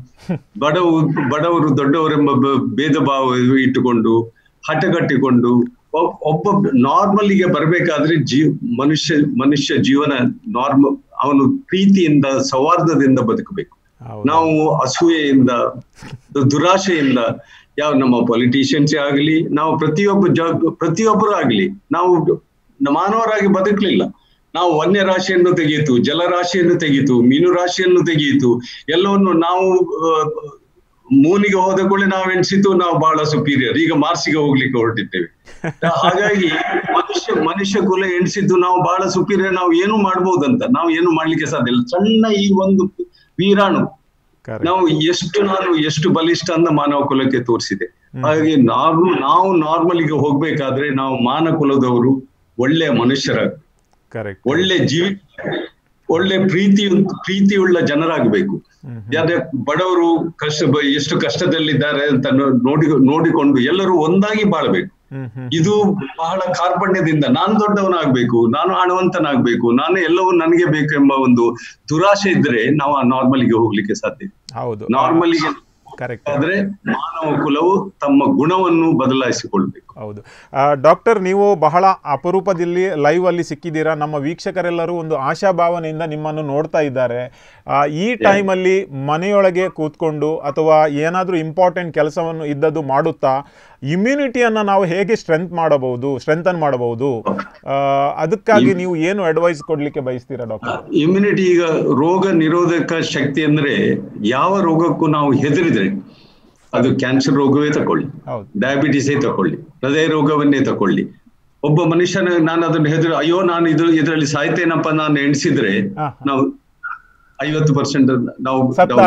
ಬಡವರು ದೊಡ್ಡವರೆಂಬ ಭೇದ ಭಾವ ಇಟ್ಟುಕೊಂಡು, ಹಠಗಟ್ಟಿಕೊಂಡು, ಒಬ್ಬ ನಾರ್ಮಲ್ಗೆ ಬರ್ಬೇಕಾದ್ರೆ ಮನುಷ್ಯ ಜೀವನ ಅವನು ಪ್ರೀತಿಯಿಂದ, ಸೌಹಾರ್ದದಿಂದ ಬದುಕಬೇಕು. ನಾವು ಅಸೂಯೆಯಿಂದ, ದುರಾಶೆಯಿಂದ, ನಮ್ಮ ಪೊಲಿಟಿಷಿಯನ್ಸೇ ಆಗಲಿ, ನಾವು ಪ್ರತಿಯೊಬ್ಬರು ಆಗಲಿ, ನಾವು ಮಾನವರಾಗಿ ಬದುಕಲಿಲ್ಲ. ನಾವು ವನ್ಯ ರಾಶಿಯನ್ನು ತೆಗೆಯಿತು, ಜಲರಾಶಿಯನ್ನು ತೆಗೆಯಿತು, ಮೀನು ರಾಶಿಯನ್ನು ತೆಗೆಯಿತು, ಎಲ್ಲವನ್ನು ನಾವು ಮೂನಿಗೆ ಹೋದ ಕೂಡ ನಾವು ಎಣಿಸಿತು ನಾವು ಬಹಳ ಸುಪೀರಿಯರ್, ಈಗ ಮಾರ್ಸಿಗೆ ಹೋಗ್ಲಿಕ್ಕೆ ಹೊರಟಿದ್ದೇವೆ. ಹಾಗಾಗಿ ಮನುಷ್ಯ ಕುಲ ಎಣಿಸಿದ್ದು ನಾವು ಬಹಳ ಸುಪೀರಿಯರ್, ನಾವು ಏನು ಮಾಡ್ಬೋದಂತ. ನಾವು ಏನು ಮಾಡ್ಲಿಕ್ಕೆ ಸಾಧ್ಯ ಇಲ್ಲ. ಸಣ್ಣ ಈ ಒಂದು ವೀರಾಣು ನಾವು ಎಷ್ಟು ಬಲಿಷ್ಠ ಅಂತ ಮಾನವ ಕುಲಕ್ಕೆ ತೋರಿಸಿದೆ. ಹಾಗಾಗಿ ನಾವು ನಾರ್ಮಲಿಗೆ ಹೋಗ್ಬೇಕಾದ್ರೆ ನಾವು ಮಾನವ ಕುಲದವರು ಒಳ್ಳೆಯ ಮನುಷ್ಯರ, ಒಳ್ಳೆ ಒಳ್ಳೆ ಪ್ರೀತಿಯುಳ್ಳ ಜನರಾಗಬೇಕು. ಯಾವ್ದೇ ಬಡವರು ಎಷ್ಟು ಕಷ್ಟದಲ್ಲಿದ್ದಾರೆ ಅಂತ ನೋಡಿಕೊಂಡು ಎಲ್ಲರೂ ಒಂದಾಗಿ ಬಾಳ್ಬೇಕು. ಇದು ಬಹಳ ಕಾರ್ಪಣ್ಯದಿಂದ ನಾನು ದೊಡ್ಡವನಾಗ್ಬೇಕು, ನಾನು ಹಣವಂತನಾಗ್ಬೇಕು, ನಾನು ಎಲ್ಲವೂ ನನಗೆ ಬೇಕು ಎಂಬ ಒಂದು ದುರಾಶೆ ಇದ್ರೆ ನಾವು ಆ ನಾರ್ಮಲಿಗೆ ಹೋಗ್ಲಿಕ್ಕೆ ಸಾಧ್ಯ. ನಾರ್ಮಲಿಗೆ ಆದ್ರೆ ಮಾನವ ಕುಲವು ತಮ್ಮ ಗುಣವನ್ನು ಬದಲಾಯಿಸಿಕೊಳ್ಬೇಕು. ಹೌದು ಡಾಕ್ಟರ್, ನೀವು ಬಹಳ ಅಪರೂಪದಲ್ಲಿ ಲೈವ್ ಅಲ್ಲಿ ಸಿಕ್ಕಿದ್ದೀರಾ. ನಮ್ಮ ವೀಕ್ಷಕರೆಲ್ಲರೂ ಒಂದು ಆಶಾಭಾವನೆಯಿಂದ ನಿಮ್ಮನ್ನು ನೋಡ್ತಾ ಇದ್ದಾರೆ. ಈ ಟೈಮಲ್ಲಿ ಮನೆಯೊಳಗೆ ಕೂತ್ಕೊಂಡು ಅಥವಾ ಏನಾದರೂ ಇಂಪಾರ್ಟೆಂಟ್ ಕೆಲಸವನ್ನು ಇದ್ದದ್ದು ಮಾಡುತ್ತಾ ಇಮ್ಯುನಿಟಿಯನ್ನು ನಾವು ಹೇಗೆ ಸ್ಟ್ರೆಂಥನ್ ಮಾಡಬಹುದು, ಅದಕ್ಕಾಗಿ ನೀವು ಏನು ಅಡ್ವೈಸ್ ಕೊಡ್ಲಿಕ್ಕೆ ಬಯಸ್ತೀರಾ ಡಾಕ್ಟರ್? ಇಮ್ಯುನಿಟಿ, ಈಗ ರೋಗ ನಿರೋಧಕ ಶಕ್ತಿ ಅಂದ್ರೆ ಯಾವ ರೋಗಕ್ಕೂ ನಾವು ಹೆದರಿದ್ರೆ, ಅದು ಕ್ಯಾನ್ಸರ್ ರೋಗವೇ ತಕೊಳ್ಳಿ, ಡಯಾಬಿಟಿಸೇ ತಕೊಳ್ಳಿ, ಹೃದಯ ರೋಗವನ್ನೇ ತಕೊಳ್ಳಿ, ಒಬ್ಬ ಮನುಷ್ಯನ ನಾನು ಅದನ್ನು ಅಯ್ಯೋ ನಾನು ಇದರಲ್ಲಿ ಸಾಯ್ತೇನಪ್ಪ ನಾನು ಎಣಿಸಿದ್ರೆ ನಾವು 50% ನಾವು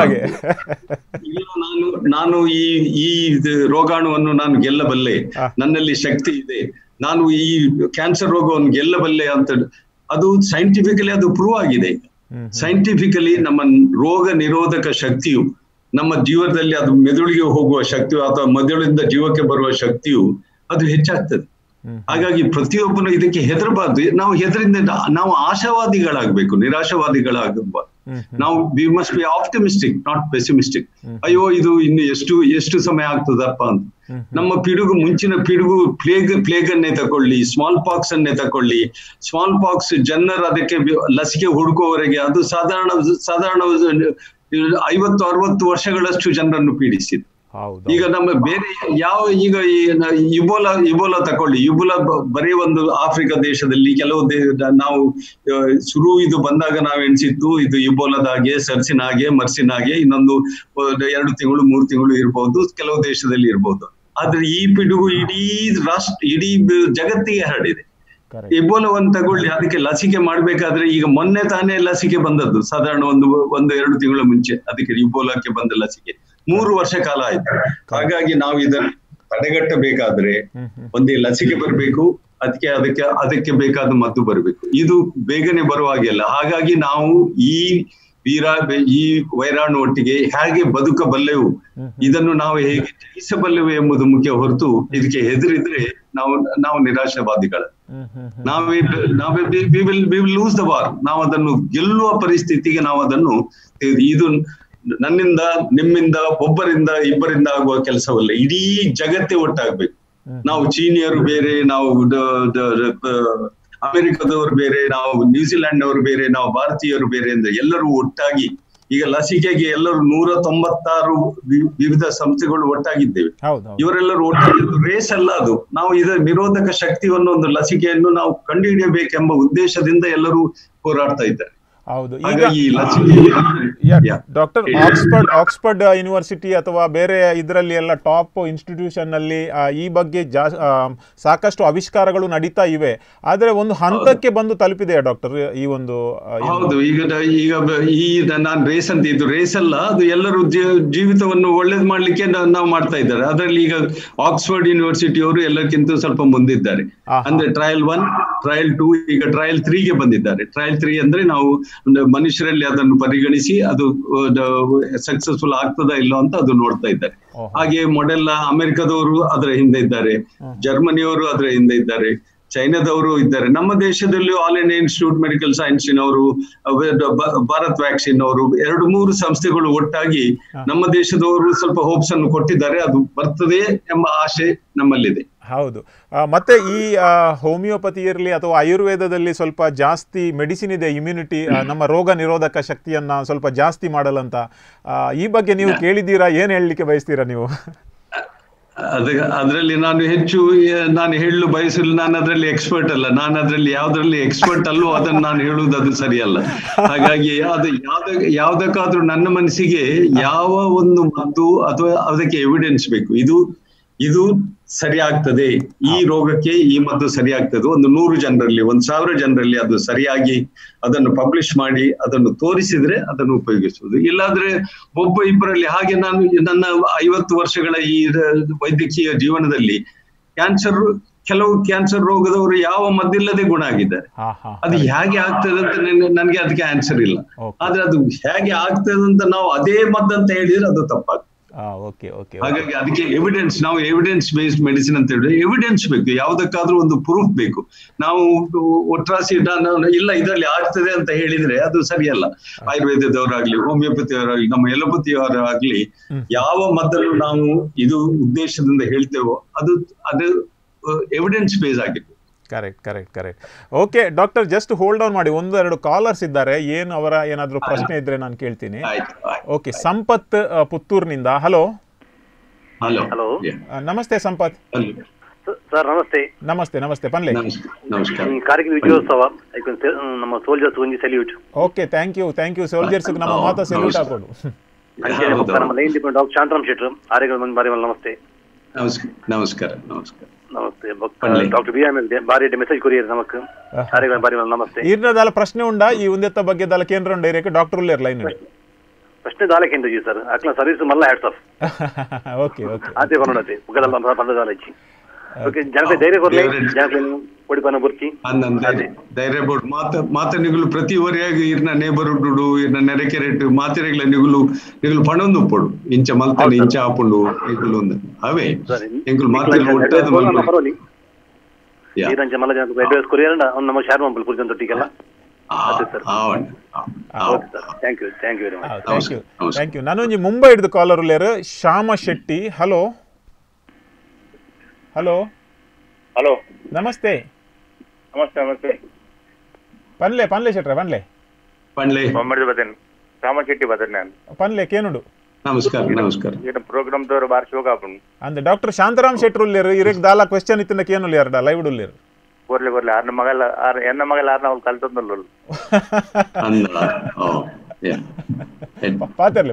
ನಾನು ಈ ರೋಗಾಣುವನ್ನು ನಾನು ಗೆಲ್ಲಬಲ್ಲೆ, ನನ್ನಲ್ಲಿ ಶಕ್ತಿ ಇದೆ, ನಾನು ಈ ಕ್ಯಾನ್ಸರ್ ರೋಗವನ್ನು ಗೆಲ್ಲಬಲ್ಲೆ ಅಂತ ಅದು ಸೈಂಟಿಫಿಕಲಿ ಅದು ಪ್ರೂವ್ ಆಗಿದೆ. ಸೈಂಟಿಫಿಕಲಿ ನಮ್ಮ ರೋಗ ನಿರೋಧಕ ಶಕ್ತಿಯು ನಮ್ಮ ಜೀವನದಲ್ಲಿ ಅದು ಮೆದುಳಿಗೆ ಹೋಗುವ ಶಕ್ತಿಯು ಅಥವಾ ಮೆದುಳಿಂದ ಜೀವಕ್ಕೆ ಬರುವ ಶಕ್ತಿಯು ಅದು ಹೆಚ್ಚಾಗ್ತದೆ. ಹಾಗಾಗಿ ಪ್ರತಿಯೊಬ್ಬನು ಇದಕ್ಕೆ ಹೆದರಬಾರ್ದು. ನಾವು ಹೆದರಿಂದ ನಾವು ಆಶಾವಾದಿಗಳಾಗ್ಬೇಕು, ನಿರಾಶಾವಾದಿಗಳಾಗಬಾರ್ದು. ನಾವು we must be optimistic, not pessimistic. ಅಯ್ಯೋ ಇದು ಇನ್ನು ಎಷ್ಟು ಸಮಯ ಆಗ್ತದಪ್ಪ ಅಂತ. ನಮ್ಮ ಪಿಡುಗು, ಮುಂಚಿನ ಪಿಡುಗು ಪ್ಲೇಗ್ ಅನ್ನೇ ತಕೊಳ್ಳಿ, ಸ್ಮಾಲ್ ಪಾಕ್ಸ್ ಅನ್ನೇ ತಕೊಳ್ಳಿ. ಸ್ಮಾಲ್ ಪಾಕ್ಸ್ ಜನರು ಅದಕ್ಕೆ ಲಸಿಕೆ ಹುಡುಕುವವರೆಗೆ ಅದು ಸಾಧಾರಣ 50-60 ವರ್ಷಗಳಷ್ಟು ಜನರನ್ನು ಪೀಡಿಸಿದೆ. ಈಗ ನಮ್ಮ ಬೇರೆ ಈಗ ಇಬೋಲಾ ತಕೊಳ್ಳಿ. ಇಬೋಲಾ ಬರೀ ಒಂದು ಆಫ್ರಿಕಾ ದೇಶದಲ್ಲಿ ಕೆಲವು ನಾವು ಇದು ಬಂದಾಗ ನಾವು ಎಣಿಸಿದ್ದು ಇದು ಇಬೋಲಾದಾಗೆ, ಸರ್ಸಿನಾಗೆ, ಮರ್ಸಿನಾಗೆ ಇನ್ನೊಂದು 2 ತಿಂಗಳು 3 ತಿಂಗಳು ಇರ್ಬೋದು, ಕೆಲವು ದೇಶದಲ್ಲಿ ಇರ್ಬೋದು. ಆದ್ರೆ ಈ ಪಿಡುಗು ಇಡೀ ಜಗತ್ತಿಗೆ ಹರಡಿದೆ. ಇಬೋಲಾವನ್ನು ತಗೊಳ್ಳಿ, ಅದಕ್ಕೆ ಲಸಿಕೆ ಮಾಡ್ಬೇಕಾದ್ರೆ ಈಗ ಮೊನ್ನೆ ತಾನೇ ಲಸಿಕೆ ಬಂದದ್ದು, ಸಾಧಾರಣ 1-2 ತಿಂಗಳ ಮುಂಚೆ ಅದಕ್ಕೆ ಇಬೋಲಾಕ್ಕೆ ಬಂದ ಲಸಿಕೆ 3 ವರ್ಷ ಕಾಲ ಆಯ್ತು. ಹಾಗಾಗಿ ನಾವು ಇದನ್ನು ತಡೆಗಟ್ಟಬೇಕಾದ್ರೆ ಒಂದೇ ಲಸಿಕೆ ಬರಬೇಕು, ಅದಕ್ಕೆ ಬೇಕಾದ ಮದ್ದು ಬರಬೇಕು. ಇದು ಬೇಗನೆ ಬರುವಾಗಿಲ್ಲ. ಹಾಗಾಗಿ ನಾವು ಈ ವೈರಾಣು ಒಟ್ಟಿಗೆ ಹೇಗೆ ಬದುಕಬಲ್ಲೆವು, ಇದನ್ನು ನಾವು ಹೇಗೆ ಜಯಿಸಬಲ್ಲೆವು ಎಂಬುದು ಮುಖ್ಯ ಹೊರತು ಇದಕ್ಕೆ ಹೆದರಿದ್ರೆ ನಾವು ನಿರಾಶಾವಾದಿಗಳ. Lose the war. ನಾವು ಅದನ್ನು ಗೆಲ್ಲುವ ಪರಿಸ್ಥಿತಿಗೆ ನಾವು ಅದನ್ನು ಇದು ನನ್ನಿಂದ ನಿಮ್ಮಿಂದ ಒಬ್ಬರಿಂದ ಇಬ್ಬರಿಂದ ಆಗುವ ಕೆಲಸವಲ್ಲ, ಇಡೀ ಜಗತ್ತೇ ಒಟ್ಟಾಗ್ಬೇಕು. ನಾವು ಚೀನಿಯರು ಬೇರೆ, ನಾವು ಅಮೆರಿಕದವರು ಬೇರೆ, ನಾವು ನ್ಯೂಜಿಲೆಂಡ್ನವರು ಬೇರೆ, ನಾವು ಭಾರತೀಯರು ಬೇರೆ ಅಂದ್ರೆ ಎಲ್ಲರೂ ಒಟ್ಟಾಗಿ ಈಗ ಲಸಿಕೆಗೆ ಎಲ್ಲರೂ 196 ವಿವಿಧ ಸಂಸ್ಥೆಗಳು ಒಟ್ಟಾಗಿದ್ದೇವೆ. ಇವರೆಲ್ಲರೂ ಒಟ್ಟಾಗಿದ್ದು ರೇಸ್ ಅಲ್ಲ ಅದು. ನಾವು ಇದರ ನಿರೋಧಕ ಶಕ್ತಿಯನ್ನು, ಒಂದು ಲಸಿಕೆಯನ್ನು ನಾವು ಕಂಡುಹಿಡಿಯಬೇಕೆಂಬ ಉದ್ದೇಶದಿಂದ ಎಲ್ಲರೂ ಹೋರಾಡ್ತಾ ಇದ್ದಾರೆ. ಹೌದು. ಈಗ ಡಾಕ್ಟರ್ ಆಕ್ಸ್ಫರ್ಡ್ ಯೂನಿವರ್ಸಿಟಿ ಅಥವಾ ಬೇರೆ ಇದರಲ್ಲಿ ಎಲ್ಲ ಟಾಪ್ ಇನ್ಸ್ಟಿಟ್ಯೂಷನ್ ನಲ್ಲಿ ಈ ಬಗ್ಗೆ ಸಾಕಷ್ಟು ಆವಿಷ್ಕಾರಗಳು ನಡೀತಾ ಇವೆ. ಆದ್ರೆ ಒಂದು ಹಂತಕ್ಕೆ ಬಂದು ತಲುಪಿದೆಯಾ ಡಾಕ್ಟರ್ ಈ ಒಂದು? ಹೌದು. ಈಗ ನಾನು ರೇಸ್ ಅಂತ ಇದು ರೇಸ್ ಅಲ್ಲ, ಅದು ಎಲ್ಲರೂ ಜೀವಿತವನ್ನು ಒಳ್ಳೇದು ಮಾಡ್ಲಿಕ್ಕೆ ನಾವು ಮಾಡ್ತಾ ಇದ್ದಾರೆ. ಅದರಲ್ಲಿ ಈಗ ಆಕ್ಸ್ಫರ್ಡ್ ಯೂನಿವರ್ಸಿಟಿ ಅವರು ಎಲ್ಲಕ್ಕಿಂತ ಸ್ವಲ್ಪ ಮುಂದಿದ್ದಾರೆ. ಅಂದ್ರೆ ಟ್ರಯಲ್ 1, ಟ್ರಯಲ್ 2, ಈಗ ಟ್ರಯಲ್ 3ಗೆ ಬಂದಿದ್ದಾರೆ. ಟ್ರಯಲ್ 3 ಅಂದ್ರೆ ನಾವು ಮನುಷ್ಯರಲ್ಲಿ ಅದನ್ನು ಪರಿಗಣಿಸಿ ಅದು ಸಕ್ಸಸ್ಫುಲ್ ಆಗ್ತದಾ ಇಲ್ಲೋ ಅಂತ ಅದು ನೋಡ್ತಾ ಇದ್ದಾರೆ. ಹಾಗೆ ಮೊಡೆಲ್ಲ ಅಮೆರಿಕದವರು ಅದರ ಹಿಂದೆ ಇದ್ದಾರೆ, ಜರ್ಮನಿಯವರು ಅದರ ಹಿಂದೆ ಇದ್ದಾರೆ, ಚೈನಾದವರು ಇದ್ದಾರೆ. ನಮ್ಮ ದೇಶದಲ್ಲಿ ಆಲ್ ಇಂಡಿಯಾ ಇನ್ಸ್ಟಿಟ್ಯೂಟ್ ಮೆಡಿಕಲ್ ಸೈನ್ಸಿನವರು, ಭಾರತ್ ವ್ಯಾಕ್ಸಿನ್ ಅವರು 2-3 ಸಂಸ್ಥೆಗಳು ಒಟ್ಟಾಗಿ ನಮ್ಮ ದೇಶದವರು ಸ್ವಲ್ಪ ಹೋಪ್ಸ್ ಅನ್ನು ಕೊಟ್ಟಿದ್ದಾರೆ. ಅದು ಬರ್ತದೆ ಎಂಬ ಆಶೆ ನಮ್ಮಲ್ಲಿದೆ. ಹೌದು. ಮತ್ತೆ ಈ ಹೋಮಿಯೋಪತಿ ಇರಲಿ ಅಥವಾ ಆಯುರ್ವೇದದಲ್ಲಿ ಸ್ವಲ್ಪ ಜಾಸ್ತಿ ಮೆಡಿಸಿನ್ ಇದೆ, ಇಮ್ಯುನಿಟಿ, ನಮ್ಮ ರೋಗ ನಿರೋಧಕ ಶಕ್ತಿಯನ್ನ ಸ್ವಲ್ಪ ಜಾಸ್ತಿ ಮಾಡಲಂತ. ಈ ಬಗ್ಗೆ ನೀವು ಕೇಳಿದ್ದೀರಾ? ಏನ್ ಹೇಳಲಿಕ್ಕೆ ಬಯಸ್ತೀರಾ ನೀವು? ಅದರಲ್ಲಿ ನಾನು ಹೇಳಲು ಬಯಸಲು ನಾನು ಅದರಲ್ಲಿ ಎಕ್ಸ್ಪರ್ಟ್ ಅಲ್ಲ. ನಾನು ಅದರಲ್ಲಿ ಯಾವ್ದ್ರಲ್ಲಿ ಎಕ್ಸ್ಪರ್ಟ್ ಅಲ್ಲೋ ಅದನ್ನು ನಾನು ಹೇಳುವುದು ಅದು ಸರಿಯಲ್ಲ. ಹಾಗಾಗಿ ಅದು ಯಾವ್ದಕ್ಕಾದ್ರೂ ನನ್ನ ಮನಸ್ಸಿಗೆ ಯಾವ ಒಂದು ಮದ್ದು ಅಥವಾ ಅದಕ್ಕೆ ಎವಿಡೆನ್ಸ್ ಬೇಕು. ಇದು ಸರಿ ಆಗ್ತದೆ, ಈ ರೋಗಕ್ಕೆ ಈ ಮದ್ದು ಸರಿ ಆಗ್ತದೆ, ಒಂದು 100 ಜನರಲ್ಲಿ 1000 ಜನರಲ್ಲಿ ಅದು ಸರಿಯಾಗಿ ಅದನ್ನು ಪಬ್ಲಿಷ್ ಮಾಡಿ ಅದನ್ನು ತೋರಿಸಿದ್ರೆ ಅದನ್ನು ಉಪಯೋಗಿಸುವುದು. ಇಲ್ಲಾದ್ರೆ ಒಬ್ಬ ಇಬ್ಬರಲ್ಲಿ. ಹಾಗೆ ನಾನು ನನ್ನ 50 ವರ್ಷಗಳ ಈ ವೈದ್ಯಕೀಯ ಜೀವನದಲ್ಲಿ ಕೆಲವು ಕ್ಯಾನ್ಸರ್ ರೋಗದವರು ಯಾವ ಮದ್ದಿಲ್ಲದೆ ಗುಣ ಆಗಿದ್ದಾರೆ. ಅದು ಹೇಗೆ ಆಗ್ತದೆ ಅಂತ ನನ್ಗೆ ಅದಕ್ಕೆ ಆನ್ಸರ್ ಇಲ್ಲ. ಆದ್ರೆ ಅದು ಹೇಗೆ ಆಗ್ತದೆ ಅಂತ ನಾವು ಅದೇ ಮದ್ದಂತ ಹೇಳಿದ್ರೆ ಅದು ತಪ್ಪಾಗ್ತದೆ. ಹಾಗಾಗಿ ಅದಕ್ಕೆ ನಾವು ಎವಿಡೆನ್ಸ್ ಬೇಸ್ಡ್ ಮೆಡಿಸಿನ್ ಅಂತ ಹೇಳಿದ್ರೆ ಎವಿಡೆನ್ಸ್ ಬೇಕು. ಯಾವ್ದಕ್ಕಾದ್ರೂ ಒಂದು ಪ್ರೂಫ್ ಬೇಕು. ನಾವು ಒಟ್ರಾಸಿ ಇಲ್ಲ ಇದರಲ್ಲಿ ಆಗ್ತದೆ ಅಂತ ಹೇಳಿದ್ರೆ ಅದು ಸರಿಯಲ್ಲ. ಆಯುರ್ವೇದದವರಾಗ್ಲಿ, ಹೋಮಿಯೋಪತಿಯವರಾಗ್ಲಿ, ನಮ್ಮ ಎಲೋಪತಿಯವರಾಗ್ಲಿ, ಯಾವ ಮದ್ದನ್ನು ನಾವು ಇದು ಉದ್ದೇಶದಿಂದ ಹೇಳ್ತೇವೋ ಅದು ಎವಿಡೆನ್ಸ್ ಬೇಸ್ ಆಗಿತ್ತು. Correct. Okay doctor, just hold on ಮಾಡಿ. 1-2 ಕಾಲರ್ಸ್ ಇದ್ದಾರೆ. ಅವರ ಏನಾದ್ರು ಪ್ರಶ್ನೆ ಇದ್ರೆ ನಾನು ಕೇಳ್ತೀನಿ. ಓಕೆ, ಸಂಪತ್ ಪುತ್ತೂರ್ನಿಂದ. ಹಲೋ. ನಮಸ್ತೆ ಸಂಪತ್ ಸರ್. ನಮಸ್ತೆ ಪನ್ಲೆ. ಕಾರ್ಗಿಲ್ ವಿಜಯೋತ್ಸವ ನಮ್ಮ ಸೋಲ್ಜರ್ಸ್ ಒಂದು salute. Okay, thank you soldiers ನಮ್ಮ ಮಾತಾ ಸಲ್ಯೂಟ್ ಹಾಕೋದು. ನಮ್ಮ ಲೈನ್ ಡಿಪೆಂಡ್ ಡಾಕ್ಟರ್ ಶಾಂತರಾಮ್ ಶೆಟ್ರು ಆರೇಗಲ್ ಮಂದಿ ಬಾರಿ ನಮಸ್ತೆ. ನಮಸ್ಕಾರ ನಮಸ್ಕಾರ ನಮಸ್ತೆ ಡಾಕ್ಟರ್ ಬಿ ಎಂ ಬಾರಿ ಮೆಸೇಜ್ ಕೊರಿಯರ್ ನಮಕ್ ಬಾರಿ ನಮಸ್ತೆ ఈర్నదాల ప్రశ్న ఉండా ఈ ఉందెత్త ಬಗ್ಗೆ దాల కేంద్రం డైరెక్ట్ డాక్టర్ లేరు లైన్ ಪ್ರಶ್ನೆ ದಾಲ ಕೇಂದ್ರ ಜಿ ಸರ್ ಅಕ್ಲ ಸರ್ವಿಸ್ ಮಲ್ಲ ಹ್ಯಾಟ್ಸ್ ಆಫ್ ಓಕೆ ಓಕೆ ಆತೆ ಕೊನಡತೆ ಬುಗದಲ್ಲ ಬಂದದಾಲ ಇಚ್ಚಿ ಓಕೆ ಜನತೆ ಧೈರ್ಯ ಕೊರ್ಲೆ ಜನತೆ ಪಡಿಪನ ಬುರ್ಕಿ ಧೈರ್ಯ ಬೋರ್ಡ್ ಮಾತ ನಿಗುಲು ಪ್ರತಿ ವರೆಯಾಗಿ ಇರ್ನ ನೇಬರ್ಹುಡ್ ಇರ್ನ ನೆರೆಕೆರೆಟ್ ಮಾತಿರೆಗಳ ನಿಗುಲು ಪಣೊಂದು ಪೊಡು ಇಂಚ ಮಲ್ತಾನೆ ಇಂಚ ಆಪುಂಡು ನಿಗುಲು ಒಂದು ಅವೇ ನಿಗುಲು ಮಾತಿರೆಗಳ ಒಟ್ಟಾದ ಮಲ್ಪಡು ಈರಂಚ ಮಲ್ಲ ಜನತೆ ಅಡ್ವೈಸ್ ಕೊರಿಯರ್ ನಮ್ಮ ಶಾರ್ ಮಂಪಲ್ ಪುರ್ಜನ್ ತೊಟ್ಟಿಗೆಲ್ಲ thank you very much thank you ನಾನು ಮುಂಬೈ ಹಿಡಿದು ಕಾಲರ್ ಉಳ್ಳೇರು Shyama Shetty hello hello hello ನಮಸ್ತೆ ನಮಸ್ತೆ ಪನ್ಲೆ ಶೆಟ್ರ ಪನ್ಲೆ ಬೊಮ್ಮಡಿ ಬದನ್ ರಾಮಶೆಟ್ಟಿ ಬದನ್ ನಾನು ಪನ್ಲೆ ಕೇನುಡು ನಮಸ್ಕಾರ ಈಟ ಪ್ರೋಗ್ರಾಮ್ ದೋರ ಬಾರ್ ಶೋಕ ಆಪುಂಡು ಅಂದೆ ಡಾಕ್ಟರ್ ಶಾಂತರಾಮ್ ಶೆಟ್ರು ಉಳ್ಳೇರು ಇರಕ್ ದಾಲ ಕ್ವೆಶ್ಚನ್ ಇತ್ತಿನ ಕೇನುಲ್ ಯಾರಡ ಲೈವ್ ಉಳ್ಳೇರು ಕೊರ್ಲೆ ಆರ್ನ ಮಗಲ ಎನ್ನ ಮಗಲ ಆರ್ನ ಅವ್ರು ಕಲ್ತಂದಲ್ಲ ಪಾತಿರ್ಲಿ